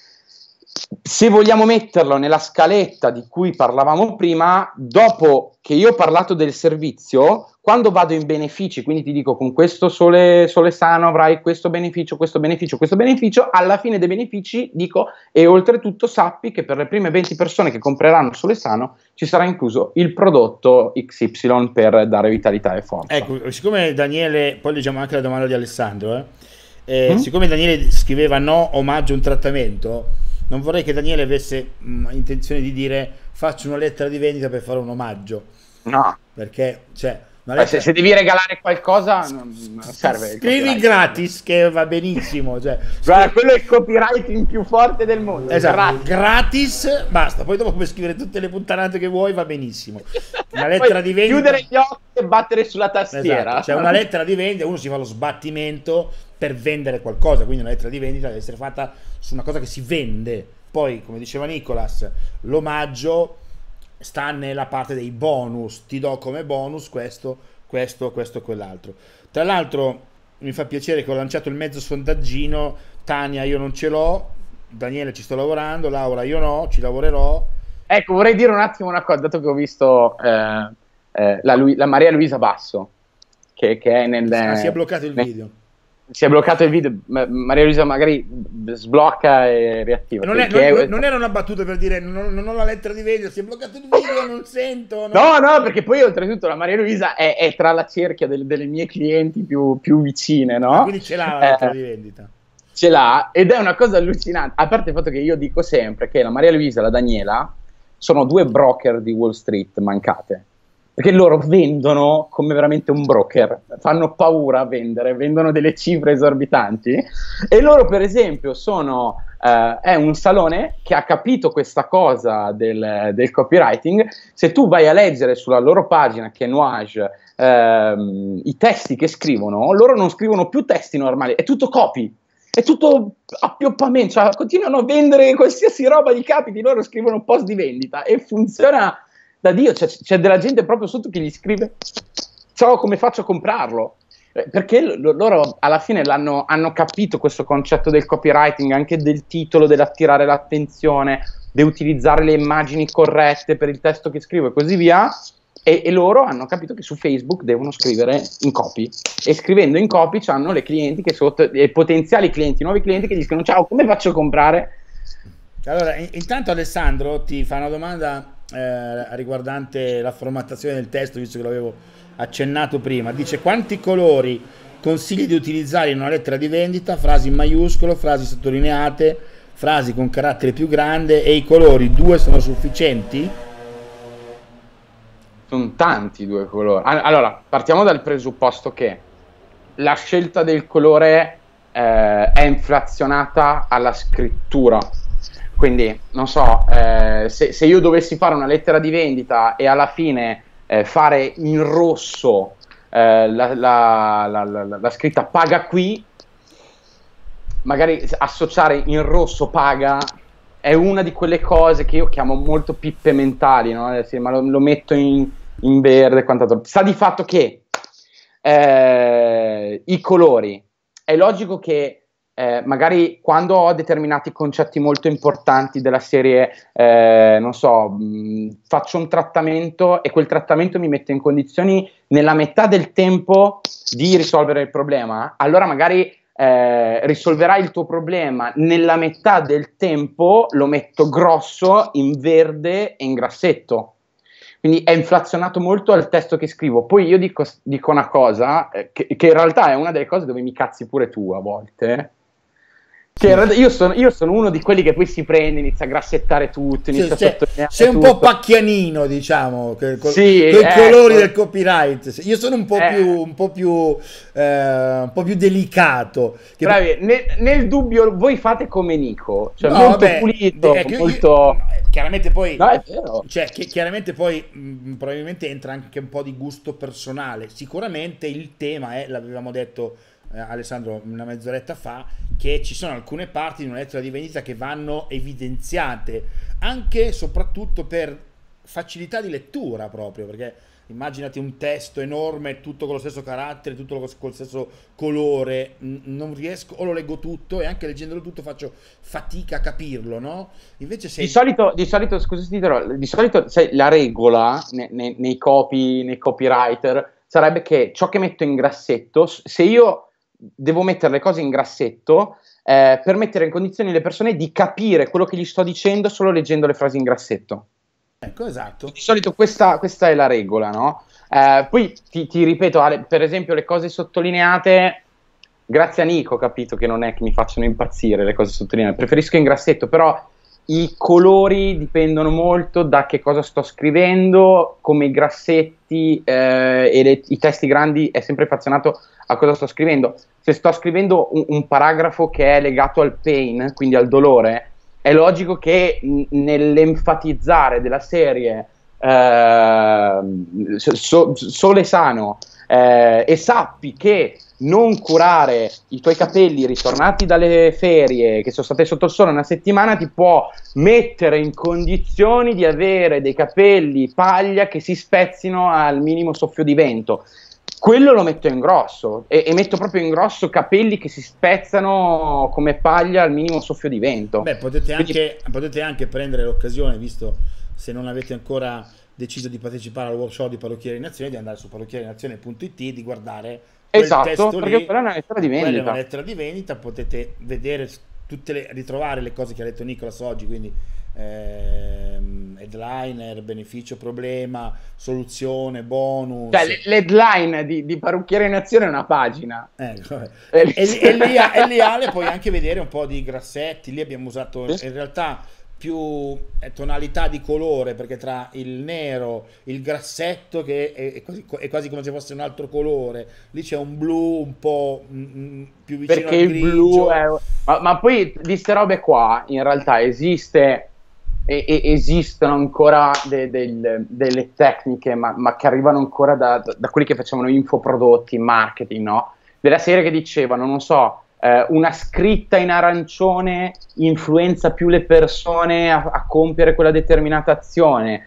Speaker 2: Se vogliamo metterlo nella scaletta di cui parlavamo prima, dopo che io ho parlato del servizio, quando vado in benefici, quindi ti dico con questo Sole Sano avrai questo beneficio, questo beneficio, questo beneficio, alla fine dei benefici dico, e oltretutto sappi che per le prime 20 persone che compreranno Sole Sano ci sarà incluso il prodotto XY per dare vitalità e forza.
Speaker 1: Ecco, siccome Daniele, poi leggiamo anche la domanda di Alessandro, siccome Daniele scriveva no, omaggio un trattamento, non vorrei che Daniele avesse intenzione di dire faccio una lettera di vendita per fare un omaggio.
Speaker 2: No.
Speaker 1: Perché, cioè,
Speaker 2: Se devi regalare qualcosa non serve.
Speaker 1: Scrivi gratis che va benissimo. Cioè,
Speaker 2: guarda, quello è il copywriting più forte del mondo.
Speaker 1: Esatto, gratis, basta. Poi dopo puoi scrivere tutte le puttanate che vuoi, va benissimo. Una lettera di vendita.
Speaker 2: Chiudere gli occhi e battere sulla tastiera.
Speaker 1: Esatto. Cioè una lettera di vendita, uno si fa lo sbattimento per vendere qualcosa, quindi una lettera di vendita deve essere fatta su una cosa che si vende. Poi, come diceva Nicolas, l'omaggio sta nella parte dei bonus, ti do come bonus questo e quell'altro. Tra l'altro mi fa piacere che ho lanciato il mezzo sondaggino. Tania io non ce l'ho, Daniele ci sto lavorando, Laura io no, ci lavorerò.
Speaker 2: Ecco, vorrei dire un attimo una cosa, dato che ho visto la Maria Luisa Basso che è nel...
Speaker 1: si è bloccato il video.
Speaker 2: Si è bloccato il video, Maria Luisa magari sblocca e riattiva.
Speaker 1: Non era una battuta per dire non ho la lettera di vendita, si è bloccato il video, non sento.
Speaker 2: No, perché poi oltretutto la Maria Luisa è tra la cerchia delle mie clienti più vicine, no?
Speaker 1: Quindi ce l'ha la lettera di vendita.
Speaker 2: Ce l'ha, ed è una cosa allucinante, a parte il fatto che io dico sempre che la Maria Luisa e la Daniela sono due broker di Wall Street mancate. Perché loro vendono come veramente un broker, fanno paura a vendere, vendono delle cifre esorbitanti, e loro per esempio è un salone che ha capito questa cosa del copywriting. Se tu vai a leggere sulla loro pagina, che è Nuage, i testi che scrivono, loro non scrivono più testi normali, è tutto copy, è tutto appioppamento, cioè continuano a vendere qualsiasi roba gli capiti, loro scrivono post di vendita e funziona da Dio. C'è della gente proprio sotto che gli scrive: ciao, come faccio a comprarlo? Perché loro alla fine hanno capito questo concetto del copywriting, anche del titolo, dell'attirare l'attenzione, di utilizzare le immagini corrette per il testo che scrivo e così via, e loro hanno capito che su Facebook devono scrivere in copy, e scrivendo in copy hanno le clienti che sotto, e potenziali clienti, nuovi clienti che gli scrivono: ciao, come faccio a comprare?
Speaker 1: Allora, intanto Alessandro ti fa una domanda riguardante la formattazione del testo, visto che l'avevo accennato prima. Dice: quanti colori consigli di utilizzare in una lettera di vendita? Frasi in maiuscolo, frasi sottolineate, frasi con carattere più grande, e i colori 2 sono sufficienti?
Speaker 2: Sono tanti 2 colori. Allora, partiamo dal presupposto che la scelta del colore è inflazionata alla scrittura. Quindi, non so, se io dovessi fare una lettera di vendita e alla fine fare in rosso la scritta paga qui, magari associare in rosso paga è una di quelle cose che io chiamo molto pippe mentali, no? Sì, ma lo metto in verde e quant'altro. Sta di fatto che i colori, è logico che magari quando ho determinati concetti molto importanti della serie, non so, faccio un trattamento e quel trattamento mi mette in condizioni nella metà del tempo di risolvere il problema, allora magari risolverai il tuo problema nella metà del tempo, lo metto grosso, in verde e in grassetto. Quindi è inflazionato molto al testo che scrivo. Poi io dico una cosa che in realtà è una delle cose dove mi cazzi pure tu a volte. Che io sono uno di quelli che poi si prende, inizia a grassettare tutto, inizia a sottolineare.
Speaker 1: Sei un po' pacchianino, diciamo, con
Speaker 2: sì,
Speaker 1: i colori del copyright. Io sono un po' più delicato.
Speaker 2: Bravi, nel dubbio voi fate come Nico, cioè molto pulito, molto...
Speaker 1: Chiaramente poi,
Speaker 2: no, è vero.
Speaker 1: Cioè, chiaramente poi probabilmente entra anche un po' di gusto personale. Sicuramente il tema è, l'avevamo detto Alessandro una mezz'oretta fa, che ci sono alcune parti di una lettera di vendita che vanno evidenziate, anche e soprattutto per facilità di lettura, proprio perché immaginati un testo enorme, tutto con lo stesso carattere, tutto col stesso colore, non riesco, o lo leggo tutto e anche leggendolo tutto faccio fatica a capirlo, no? Invece se... di solito scusa,
Speaker 2: di solito sai, la regola nei copywriter sarebbe che ciò che metto in grassetto, se io devo mettere le cose in grassetto, per mettere in condizioni le persone di capire quello che gli sto dicendo solo leggendo le frasi in grassetto.
Speaker 1: Ecco, esatto.
Speaker 2: Di solito questa è la regola, no? Poi ti ripeto, per esempio le cose sottolineate, grazie a Nico ho capito che non è che mi facciano impazzire le cose sottolineate, preferisco in grassetto, però i colori dipendono molto da che cosa sto scrivendo, come i grassetti i testi grandi è sempre fazionato a cosa sto scrivendo. Se sto scrivendo un paragrafo che è legato al pain, quindi al dolore, è logico che nell'enfatizzare della serie Sole Sano e sappi che non curare i tuoi capelli ritornati dalle ferie che sono state sotto il sole una settimana ti può mettere in condizioni di avere dei capelli paglia che si spezzino al minimo soffio di vento. Quello lo metto in grosso e metto proprio in grosso capelli che si spezzano come paglia al minimo soffio di vento.
Speaker 1: Beh, potete anche prendere l'occasione, visto se non avete ancora deciso di partecipare al workshop di Parrucchieri in Azione, di andare su parrucchierinazione.it, di guardare quel testo
Speaker 2: perché
Speaker 1: lì.
Speaker 2: quella è una lettera di vendita.
Speaker 1: Quella è una lettera di vendita, potete vedere ritrovare le cose che ha detto Nicolas oggi, quindi headliner, beneficio, problema, soluzione, bonus.
Speaker 2: Cioè l'headline di Parrucchiere in Azione è una pagina.
Speaker 1: E lì Ale puoi anche vedere un po' di grassetti. Lì abbiamo usato in realtà più tonalità di colore, perché tra il nero, il grassetto che è quasi come se fosse un altro colore, lì c'è un blu un po' più vicino
Speaker 2: perché
Speaker 1: al
Speaker 2: il
Speaker 1: grigio.
Speaker 2: blu è... ma poi di ste robe qua in realtà esistono ancora delle tecniche ma che arrivano ancora da quelli che facevano infoprodotti, marketing, no? Della serie che dicevano, non so, una scritta in arancione influenza più le persone a compiere quella determinata azione.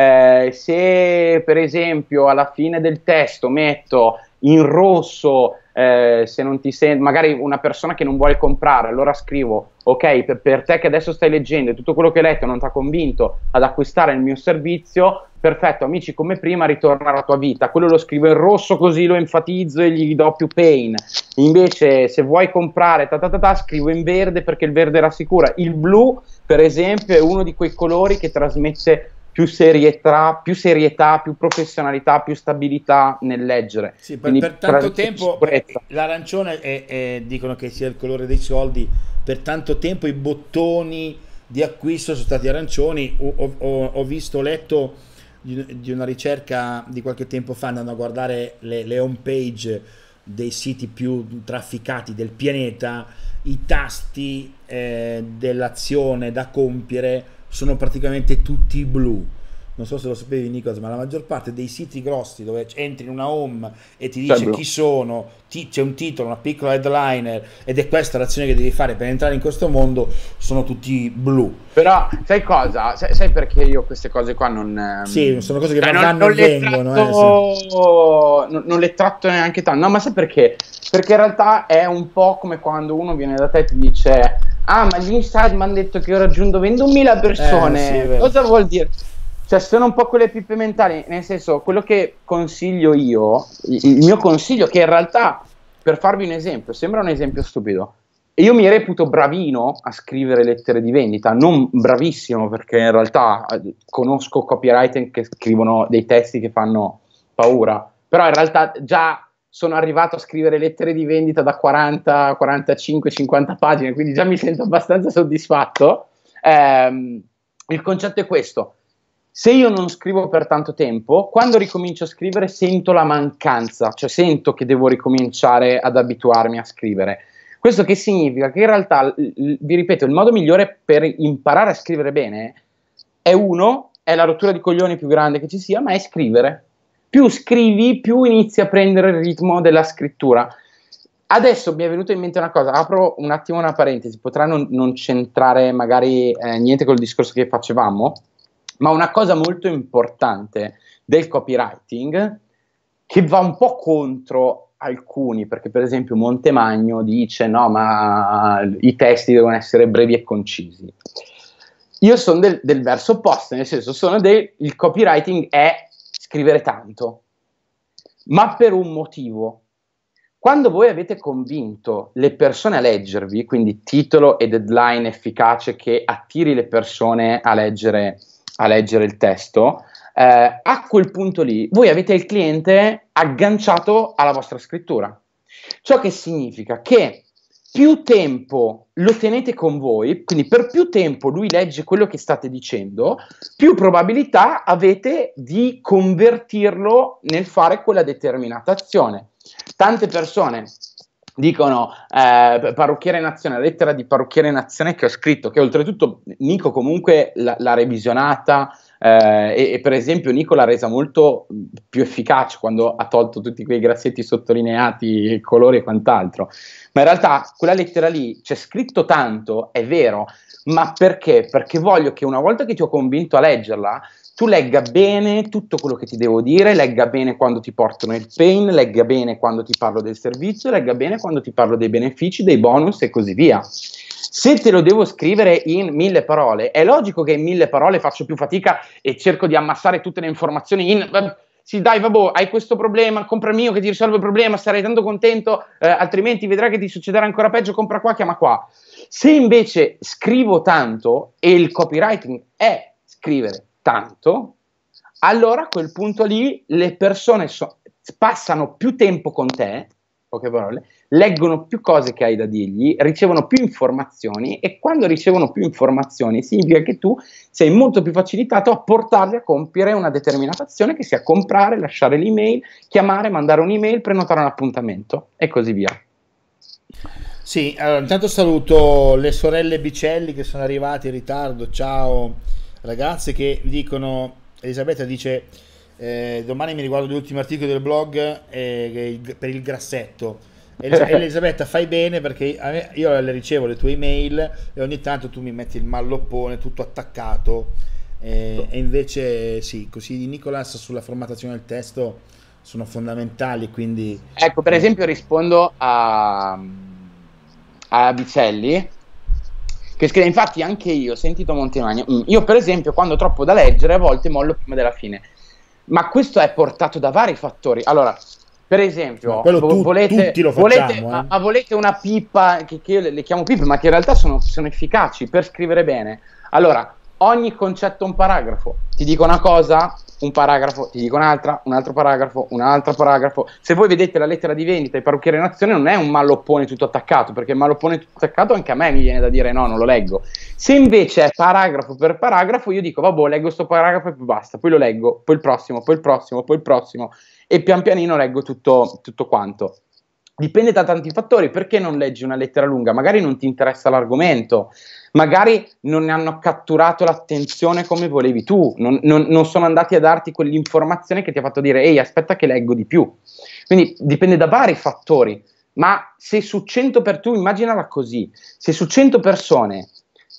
Speaker 2: Se per esempio alla fine del testo metto in rosso, se non ti senti, magari una persona che non vuole comprare, allora scrivo ok, per te che adesso stai leggendo e tutto quello che hai letto non ti ha convinto ad acquistare il mio servizio, perfetto, amici come prima, ritorna alla tua vita. Quello lo scrivo in rosso così lo enfatizzo e gli do più pain. Invece se vuoi comprare scrivo in verde perché il verde rassicura. Il blu per esempio è uno di quei colori che trasmette più serietà, più professionalità, più stabilità nel leggere.
Speaker 1: Sì, per tanto tempo l'arancione dicono che sia il colore dei soldi. Per tanto tempo i bottoni di acquisto sono stati arancioni. Ho letto di una ricerca di qualche tempo fa, andando a guardare le home page dei siti più trafficati del pianeta, i tasti dell'azione da compiere sono praticamente tutti blu. Non so se lo sapevi Nicolas, ma la maggior parte dei siti grossi dove entri in una home e ti dice chi sono, c'è un titolo, una piccola headliner ed è questa l'azione che devi fare per entrare in questo mondo, sono tutti blu.
Speaker 2: Però sai cosa? Sai perché io queste cose qua non...
Speaker 1: Sì, sono cose che vanno e vengono.
Speaker 2: Non le tratto neanche tanto. No, ma sai perché? Perché in realtà è un po' come quando uno viene da te e ti dice ah, ma gli insight mi hanno detto che ho raggiunto 21.000 persone.
Speaker 1: Sì,
Speaker 2: cosa vuol dire? Cioè sono un po' quelle pippe mentali, nel senso, quello che consiglio io, il mio consiglio, che in realtà, per farvi un esempio, sembra un esempio stupido, io mi reputo bravino a scrivere lettere di vendita, non bravissimo, perché in realtà conosco copywriter che scrivono dei testi che fanno paura, però in realtà già sono arrivato a scrivere lettere di vendita da 40, 45, 50 pagine, quindi già mi sento abbastanza soddisfatto. Il concetto è questo: se io non scrivo per tanto tempo, quando ricomincio a scrivere sento la mancanza, cioè sento che devo ricominciare ad abituarmi a scrivere. Questo che significa? Che in realtà, vi ripeto, il modo migliore per imparare a scrivere bene è la rottura di coglioni più grande che ci sia, ma è scrivere. Più scrivi, più inizi a prendere il ritmo della scrittura. Adesso mi è venuta in mente una cosa, apro un attimo una parentesi, potrà non centrare magari niente col discorso che facevamo, ma una cosa molto importante del copywriting, che va un po' contro alcuni, perché per esempio Montemagno dice no, ma i testi devono essere brevi e concisi. Io sono del verso opposto, nel senso il copywriting è scrivere tanto, ma per un motivo. Quando voi avete convinto le persone a leggervi, quindi titolo e deadline efficace che attiri le persone a leggere il testo, a quel punto lì voi avete il cliente agganciato alla vostra scrittura. Ciò che significa che più tempo lo tenete con voi, quindi per più tempo lui legge quello che state dicendo, più probabilità avete di convertirlo nel fare quella determinata azione. Tante persone dicono parrucchiere in azione, lettera di parrucchiere in azione che ho scritto, che oltretutto Nico comunque l'ha revisionata, e per esempio Nico l'ha resa molto più efficace quando ha tolto tutti quei grassetti sottolineati, colori e quant'altro. Ma in realtà quella lettera lì c'è scritto tanto, è vero, ma perché? Perché voglio che una volta che ti ho convinto a leggerla, tu legga bene tutto quello che ti devo dire, legga bene quando ti portano il pain, legga bene quando ti parlo del servizio, legga bene quando ti parlo dei benefici, dei bonus e così via. Se te lo devo scrivere in 1000 parole, è logico che in 1000 parole faccio più fatica e cerco di ammassare tutte le informazioni in... Sì, dai, vabbè, hai questo problema, compra il mio che ti risolve il problema, sarai tanto contento, altrimenti vedrai che ti succederà ancora peggio, compra qua, chiama qua. Se invece scrivo tanto e il copywriting è scrivere tanto, allora a quel punto lì le persone passano più tempo con te, poche parole, leggono più cose che hai da dirgli, ricevono più informazioni e quando ricevono più informazioni significa che tu sei molto più facilitato a portarli a compiere una determinata azione, che sia comprare, lasciare l'email, chiamare, mandare un'email, prenotare un appuntamento e così via.
Speaker 1: Sì, allora intanto saluto le sorelle Bicelli che sono arrivate in ritardo. Ciao ragazze, che dicono, Elisabetta dice domani mi riguardo gli ultimi articoli del blog per il grassetto. Elisabetta, fai bene, perché io le ricevo le tue email e ogni tanto tu mi metti il malloppone tutto attaccato, e invece sì, così di Nicolas sulla formattazione del testo sono fondamentali, quindi
Speaker 2: ecco, per esempio rispondo a Bicelli che scrive: infatti anche io ho sentito Montemagno, io per esempio quando ho troppo da leggere a volte mollo prima della fine, ma questo è portato da vari fattori. Allora, per esempio,
Speaker 1: tutti lo facciamo,
Speaker 2: volete una pippa, che io le chiamo pippe, ma che in realtà sono efficaci per scrivere bene. Allora, ogni concetto un paragrafo. Ti dico una cosa, un paragrafo, ti dico un'altra, un altro paragrafo, un altro paragrafo. Se voi vedete la lettera di vendita di Parrucchiere in Azione, non è un malloppone tutto attaccato, perché il malloppone tutto attaccato anche a me mi viene da dire no, non lo leggo. Se invece è paragrafo per paragrafo, io dico vabbè, leggo sto paragrafo e poi basta, poi lo leggo, poi il prossimo, poi il prossimo, poi il prossimo, e pian pianino leggo tutto quanto. Dipende da tanti fattori. Perché non leggi una lettera lunga? Magari non ti interessa l'argomento, magari non ne hanno catturato l'attenzione come volevi tu, non sono andati a darti quell'informazione che ti ha fatto dire ehi, aspetta che leggo di più. Quindi dipende da vari fattori, ma se su 100 tu immaginala così, se su 100 persone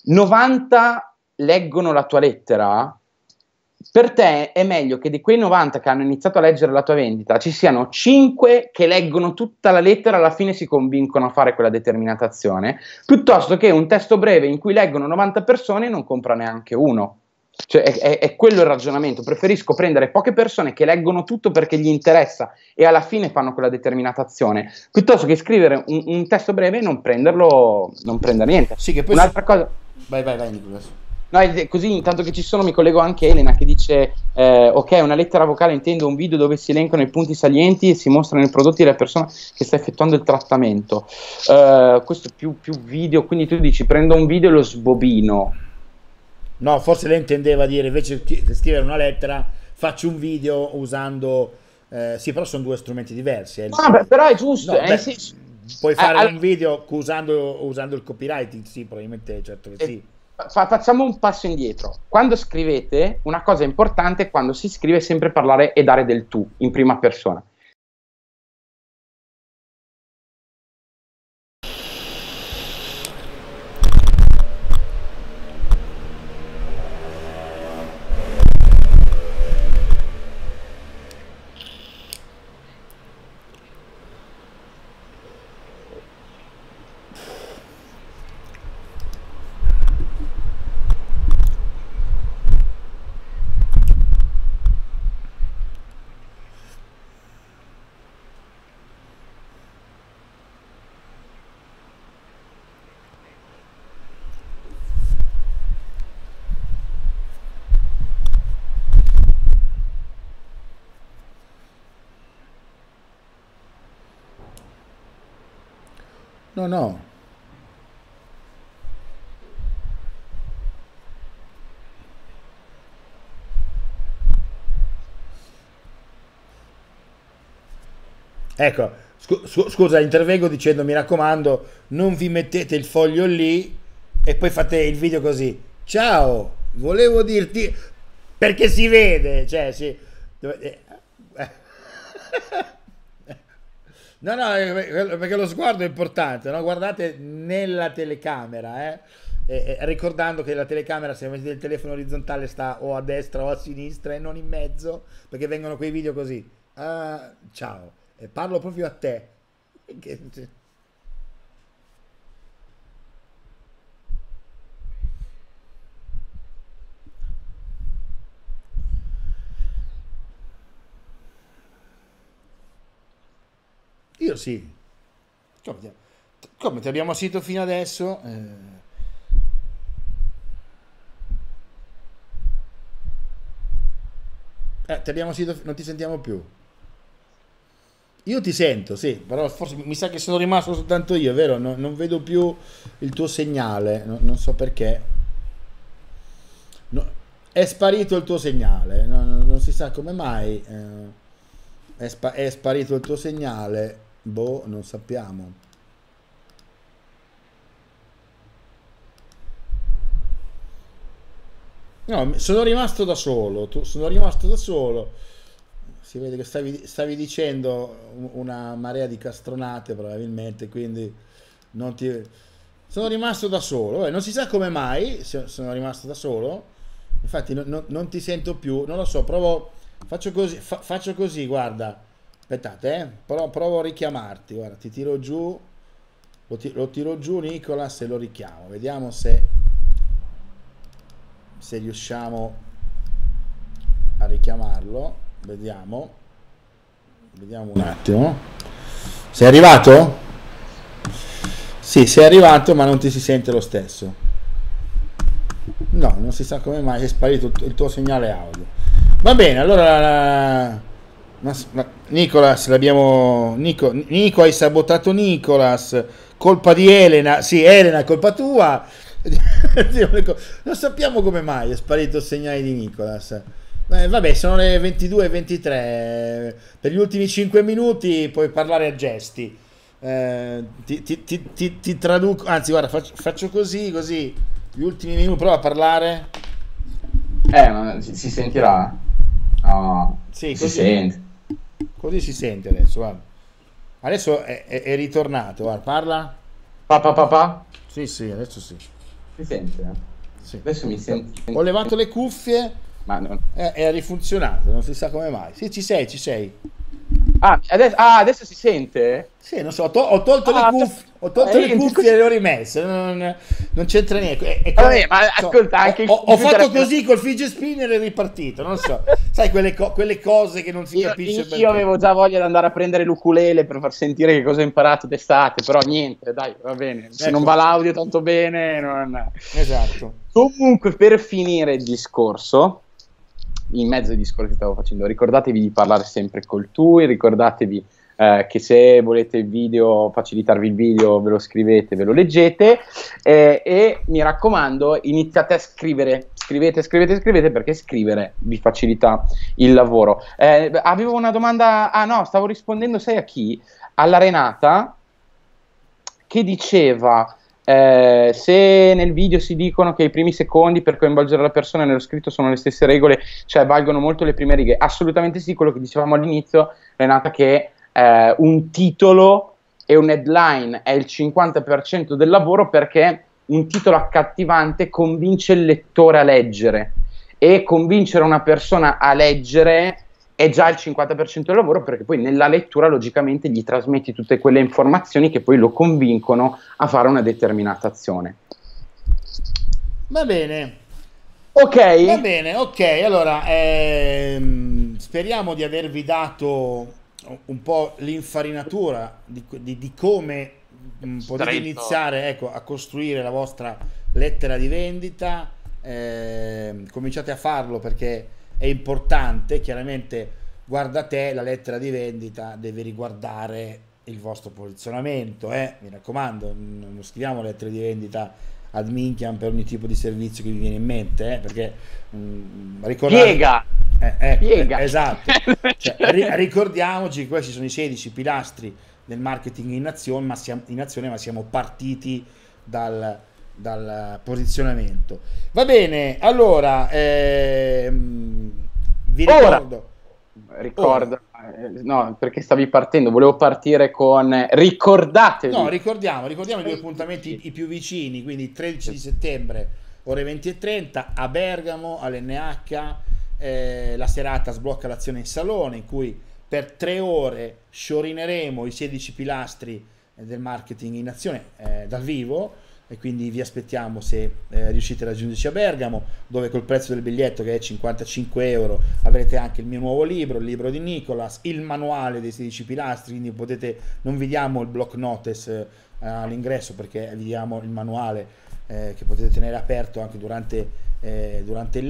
Speaker 2: 90 leggono la tua lettera, per te è meglio che di quei 90 che hanno iniziato a leggere la tua vendita ci siano 5 che leggono tutta la lettera e alla fine si convincono a fare quella determinata azione, piuttosto che un testo breve in cui leggono 90 persone e non compra neanche uno. Cioè è quello il ragionamento. Preferisco prendere poche persone che leggono tutto perché gli interessa e alla fine fanno quella determinata azione, piuttosto che scrivere un testo breve e non prendere niente.
Speaker 1: Sì, che poi
Speaker 2: un'altra cosa.
Speaker 1: Vai Nicolas.
Speaker 2: No, così intanto che ci sono mi collego anche Elena che dice ok, una lettera vocale intendo un video dove si elencano i punti salienti e si mostrano i prodotti della persona che sta effettuando il trattamento. Questo è più video, quindi tu dici prendo un video e lo sbobino.
Speaker 1: No, forse lei intendeva dire invece di scrivere una lettera faccio un video usando sì, però sono due strumenti diversi.
Speaker 2: Però è giusto,
Speaker 1: no, puoi fare un video usando il copywriting, sì, probabilmente, certo che sì.
Speaker 2: Facciamo un passo indietro. Quando scrivete, una cosa importante è quando si scrive sempre parlare e dare del tu in prima persona.
Speaker 1: No, Ecco, scusa, intervengo dicendo, mi raccomando, non vi mettete il foglio lì e poi fate il video così. Ciao, volevo dirti, perché si vede, cioè, no, no, perché lo sguardo è importante, no? Guardate nella telecamera, ricordando che la telecamera, se mettete il telefono orizzontale, sta o a destra o a sinistra e non in mezzo, perché vengono quei video così. Ah, ciao, e parlo proprio a te. Io sì. Come come ti abbiamo sentito fino adesso? Ti abbiamo sentito, non ti sentiamo più. Io ti sento, sì, però forse mi sa che sono rimasto soltanto io, è vero? Non vedo più il tuo segnale, non so perché. No, è sparito il tuo segnale, non si sa come mai. È sparito il tuo segnale, boh, non sappiamo. No, sono rimasto da solo, sono rimasto da solo. Si vede che stavi dicendo una marea di castronate probabilmente, quindi non ti... Sono rimasto da solo, non si sa come mai sono rimasto da solo, infatti non ti sento più, non lo so, provo, faccio così, faccio così, guarda, aspettate, provo a richiamarti, guarda, ti tiro giù, lo tiro giù Nicolas e lo richiamo, vediamo se riusciamo a richiamarlo. Vediamo un attimo. Sei arrivato? Sì, sei arrivato, ma non ti si sente lo stesso. No, non si sa come mai è sparito il tuo segnale audio. Va bene, allora Nicolas, Nico, hai sabotato Nicolas, colpa di Elena. Sì, Elena, colpa tua. Non sappiamo come mai è sparito il segnale di Nicolas. Vabbè, sono le 22:23. Per gli ultimi 5 minuti puoi parlare a gesti. Ti traduco, anzi, guarda, faccio così, gli ultimi minuti, prova a parlare.
Speaker 2: Ma si sentirà? No,
Speaker 1: Sì,
Speaker 2: si sente.
Speaker 1: Così si sente adesso, guarda. Adesso è ritornato, guarda, parla.
Speaker 2: Papà?
Speaker 1: Sì, adesso sì.
Speaker 2: Si sente?
Speaker 1: Sì.
Speaker 2: Adesso mi senti.
Speaker 1: Ho levato le cuffie.
Speaker 2: Ma non...
Speaker 1: È rifunzionato, non si sa come mai. Sì, ci sei.
Speaker 2: Adesso si sente?
Speaker 1: Sì, non so, ho tolto le cuffie e le ho rimesse, non c'entra niente.
Speaker 2: Ma ascolta, anche
Speaker 1: ho fatto così col fidget spinner e è ripartito, non so. Sai, quelle cose che non si capisce perché.
Speaker 2: Io avevo già voglia di andare a prendere l'ukulele per far sentire che cosa ho imparato d'estate, però niente, dai, va bene. Se non va l'audio tanto bene, non...
Speaker 1: Esatto.
Speaker 2: Comunque, per finire il discorso, in mezzo ai discorsi che stavo facendo, ricordatevi di parlare sempre col tu, ricordatevi che se volete il video, facilitarvi il video, ve lo scrivete, ve lo leggete, e mi raccomando, iniziate a scrivere, scrivete perché scrivere vi facilita il lavoro. Avevo una domanda, no, stavo rispondendo, sai a chi? Alla Renata, che diceva... se nel video si dicono che i primi secondi per coinvolgere la persona nello scritto sono le stesse regole, cioè valgono molto le prime righe, assolutamente sì, quello che dicevamo all'inizio, Renata, che un titolo e un headline è il 50% del lavoro, perché un titolo accattivante convince il lettore a leggere, e convincere una persona a leggere è già il 50% del lavoro, perché poi nella lettura logicamente gli trasmetti tutte quelle informazioni che poi lo convincono a fare una determinata azione.
Speaker 1: Va bene.
Speaker 2: Ok.
Speaker 1: Va bene, ok. Allora, speriamo di avervi dato un po' l'infarinatura di come potete iniziare, ecco, a costruire la vostra lettera di vendita. Cominciate a farlo perché è importante. Chiaramente, guarda te, la lettera di vendita deve riguardare il vostro posizionamento, mi raccomando, non scriviamo lettere di vendita ad minchiam per ogni tipo di servizio che vi viene in mente, perché ricordate, Esatto. Cioè, ricordiamoci che questi sono i 16 pilastri del marketing in azione, ma siamo partiti dal posizionamento. Va bene, allora vi ricordo.
Speaker 2: No, perché stavi partendo, volevo partire con ricordatevi.
Speaker 1: No, ricordiamo i due appuntamenti i più vicini, quindi 13 di settembre ore 20:30 a Bergamo all'NH, la serata Sblocca l'azione in salone, in cui per 3 ore sciorineremo i 16 pilastri del marketing in azione dal vivo, e quindi vi aspettiamo se riuscite a raggiungerci a Bergamo, dove col prezzo del biglietto, che è 55 euro, avrete anche il mio nuovo libro, il libro di Nicolas, il manuale dei 16 pilastri, quindi non vi diamo il block notice all'ingresso, perché vi diamo il manuale che potete tenere aperto anche durante il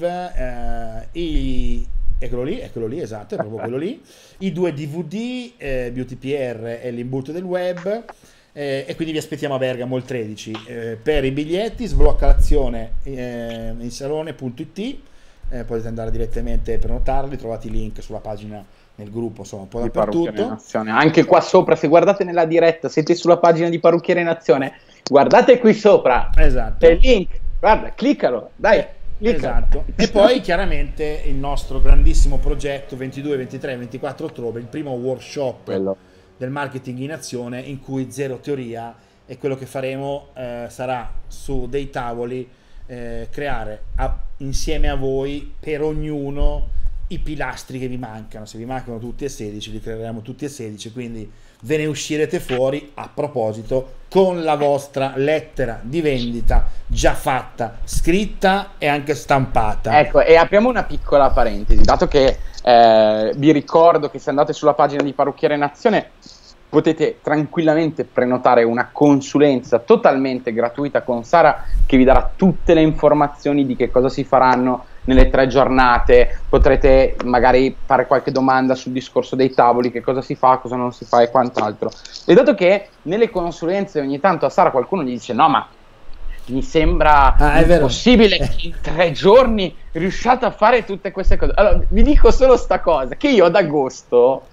Speaker 1: live. Eccolo lì, esatto, è proprio quello lì. I 2 DVD, Beauty PR e l'imbuto del web. E quindi vi aspettiamo a Bergamo il 13. Per i biglietti sblocca l'azione in salone.it, potete andare direttamente a prenotarli, trovate i link sulla pagina, nel gruppo, insomma un po' dappertutto.
Speaker 2: Anche qua sopra, se guardate nella diretta, siete sulla pagina di Parrucchiere in Azione, guardate qui sopra,
Speaker 1: esatto,
Speaker 2: c'è il link, guarda, cliccalo, dai.
Speaker 1: Esatto. E poi chiaramente il nostro grandissimo progetto 22, 23, 24 ottobre, il primo workshop del marketing in azione, in cui zero teoria, e quello che faremo sarà su dei tavoli creare insieme a voi, per ognuno, i pilastri che vi mancano. Se vi mancano tutti e 16, li creeremo tutti e 16, quindi ve ne uscirete fuori, a proposito, con la vostra lettera di vendita già fatta, scritta e anche stampata.
Speaker 2: Ecco, e apriamo una piccola parentesi, dato che vi ricordo che se andate sulla pagina di Parrucchiere in Azione potete tranquillamente prenotare una consulenza totalmente gratuita con Sara, che vi darà tutte le informazioni di che cosa si faranno nelle 3 giornate. Potrete magari fare qualche domanda sul discorso dei tavoli, che cosa si fa, cosa non si fa e quant'altro. E dato che nelle consulenze ogni tanto a Sara qualcuno gli dice no, ma mi sembra impossibile che in 3 giorni riusciate a fare tutte queste cose. Allora vi dico solo sta cosa, che io ad agosto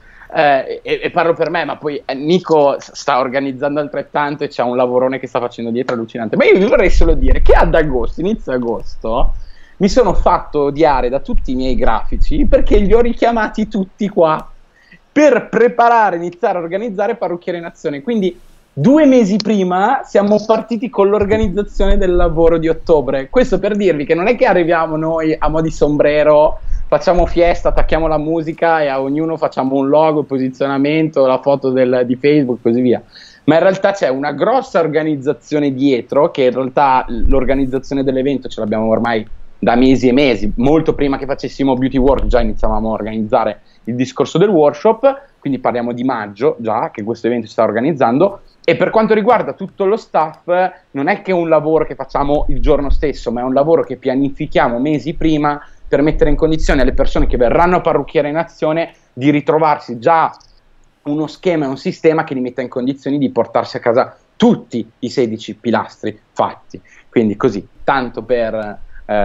Speaker 2: e parlo per me, ma poi Nico sta organizzando altrettanto e c'ha un lavorone che sta facendo dietro allucinante, ma io vi vorrei solo dire che ad agosto, inizio agosto, mi sono fatto odiare da tutti i miei grafici, perché li ho richiamati tutti qua per preparare, iniziare a organizzare Parrucchiere in Azione. Quindi 2 mesi prima siamo partiti con l'organizzazione del lavoro di ottobre. Questo per dirvi che non è che arriviamo noi a mo' di sombrero, facciamo fiesta, attacchiamo la musica e a ognuno facciamo un logo, posizionamento, la foto di Facebook e così via. Ma in realtà c'è una grossa organizzazione dietro, che in realtà l'organizzazione dell'evento ce l'abbiamo ormai da mesi e mesi. Molto prima che facessimo Beauty Work già iniziavamo a organizzare il discorso del workshop, quindi parliamo di maggio già che questo evento si sta organizzando. E per quanto riguarda tutto lo staff, non è che è un lavoro che facciamo il giorno stesso, ma è un lavoro che pianifichiamo mesi prima, per mettere in condizione le persone che verranno a Parrucchiere in Azione di ritrovarsi già uno schema e un sistema che li metta in condizioni di portarsi a casa tutti i 16 pilastri fatti. Quindi così, tanto per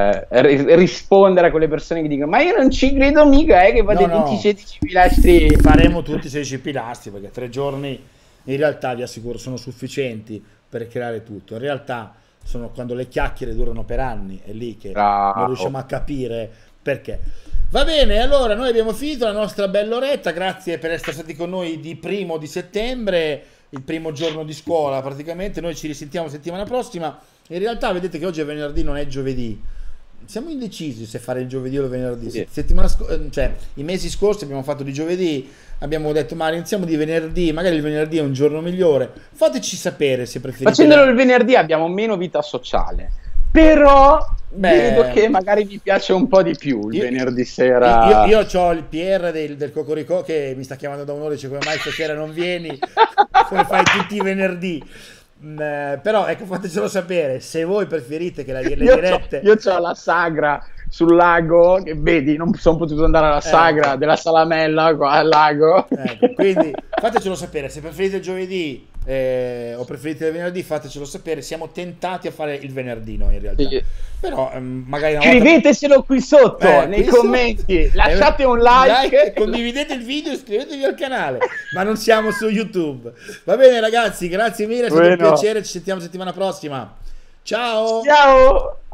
Speaker 2: rispondere a quelle persone che dicono ma io non ci credo mica che fate tutti i 16 pilastri.
Speaker 1: Faremo tutti i 16 pilastri, perché 3 giorni in realtà, vi assicuro, sono sufficienti per creare tutto. In realtà quando le chiacchiere durano per anni, è lì che non riusciamo a capire perché. Va bene, allora noi abbiamo finito la nostra bella oretta, grazie per essere stati con noi di 1° di settembre, il primo giorno di scuola praticamente. Noi ci risentiamo settimana prossima. In realtà vedete che oggi è venerdì, non è giovedì. Siamo indecisi se fare il giovedì o il venerdì. Sì. Cioè, i mesi scorsi abbiamo fatto di giovedì, abbiamo detto ma iniziamo di venerdì, magari il venerdì è un giorno migliore. Fateci sapere se preferite.
Speaker 2: Facendolo il venerdì abbiamo meno vita sociale, però credo che magari mi piace un po' di più il venerdì sera.
Speaker 1: Io ho il PR del Cocoricò che mi sta chiamando da un'ora e dice come mai stasera non vieni, come fai tutti i venerdì. Però ecco, fatecelo sapere se voi preferite che le dirette.
Speaker 2: Io c'ho la sagra sul lago, che vedi, non sono potuto andare alla sagra della Salamella qua al lago.
Speaker 1: Quindi fatecelo sapere se preferite il giovedì o preferite il venerdì, fatecelo sapere. Siamo tentati a fare il venerdì noi in realtà, sì. Però magari
Speaker 2: scrivetecelo qui sotto nei commenti, lasciate un like,
Speaker 1: condividete il video, iscrivetevi al canale. Ma non siamo su YouTube. Va bene ragazzi, grazie mille, è stato un piacere, ci sentiamo settimana prossima. Ciao.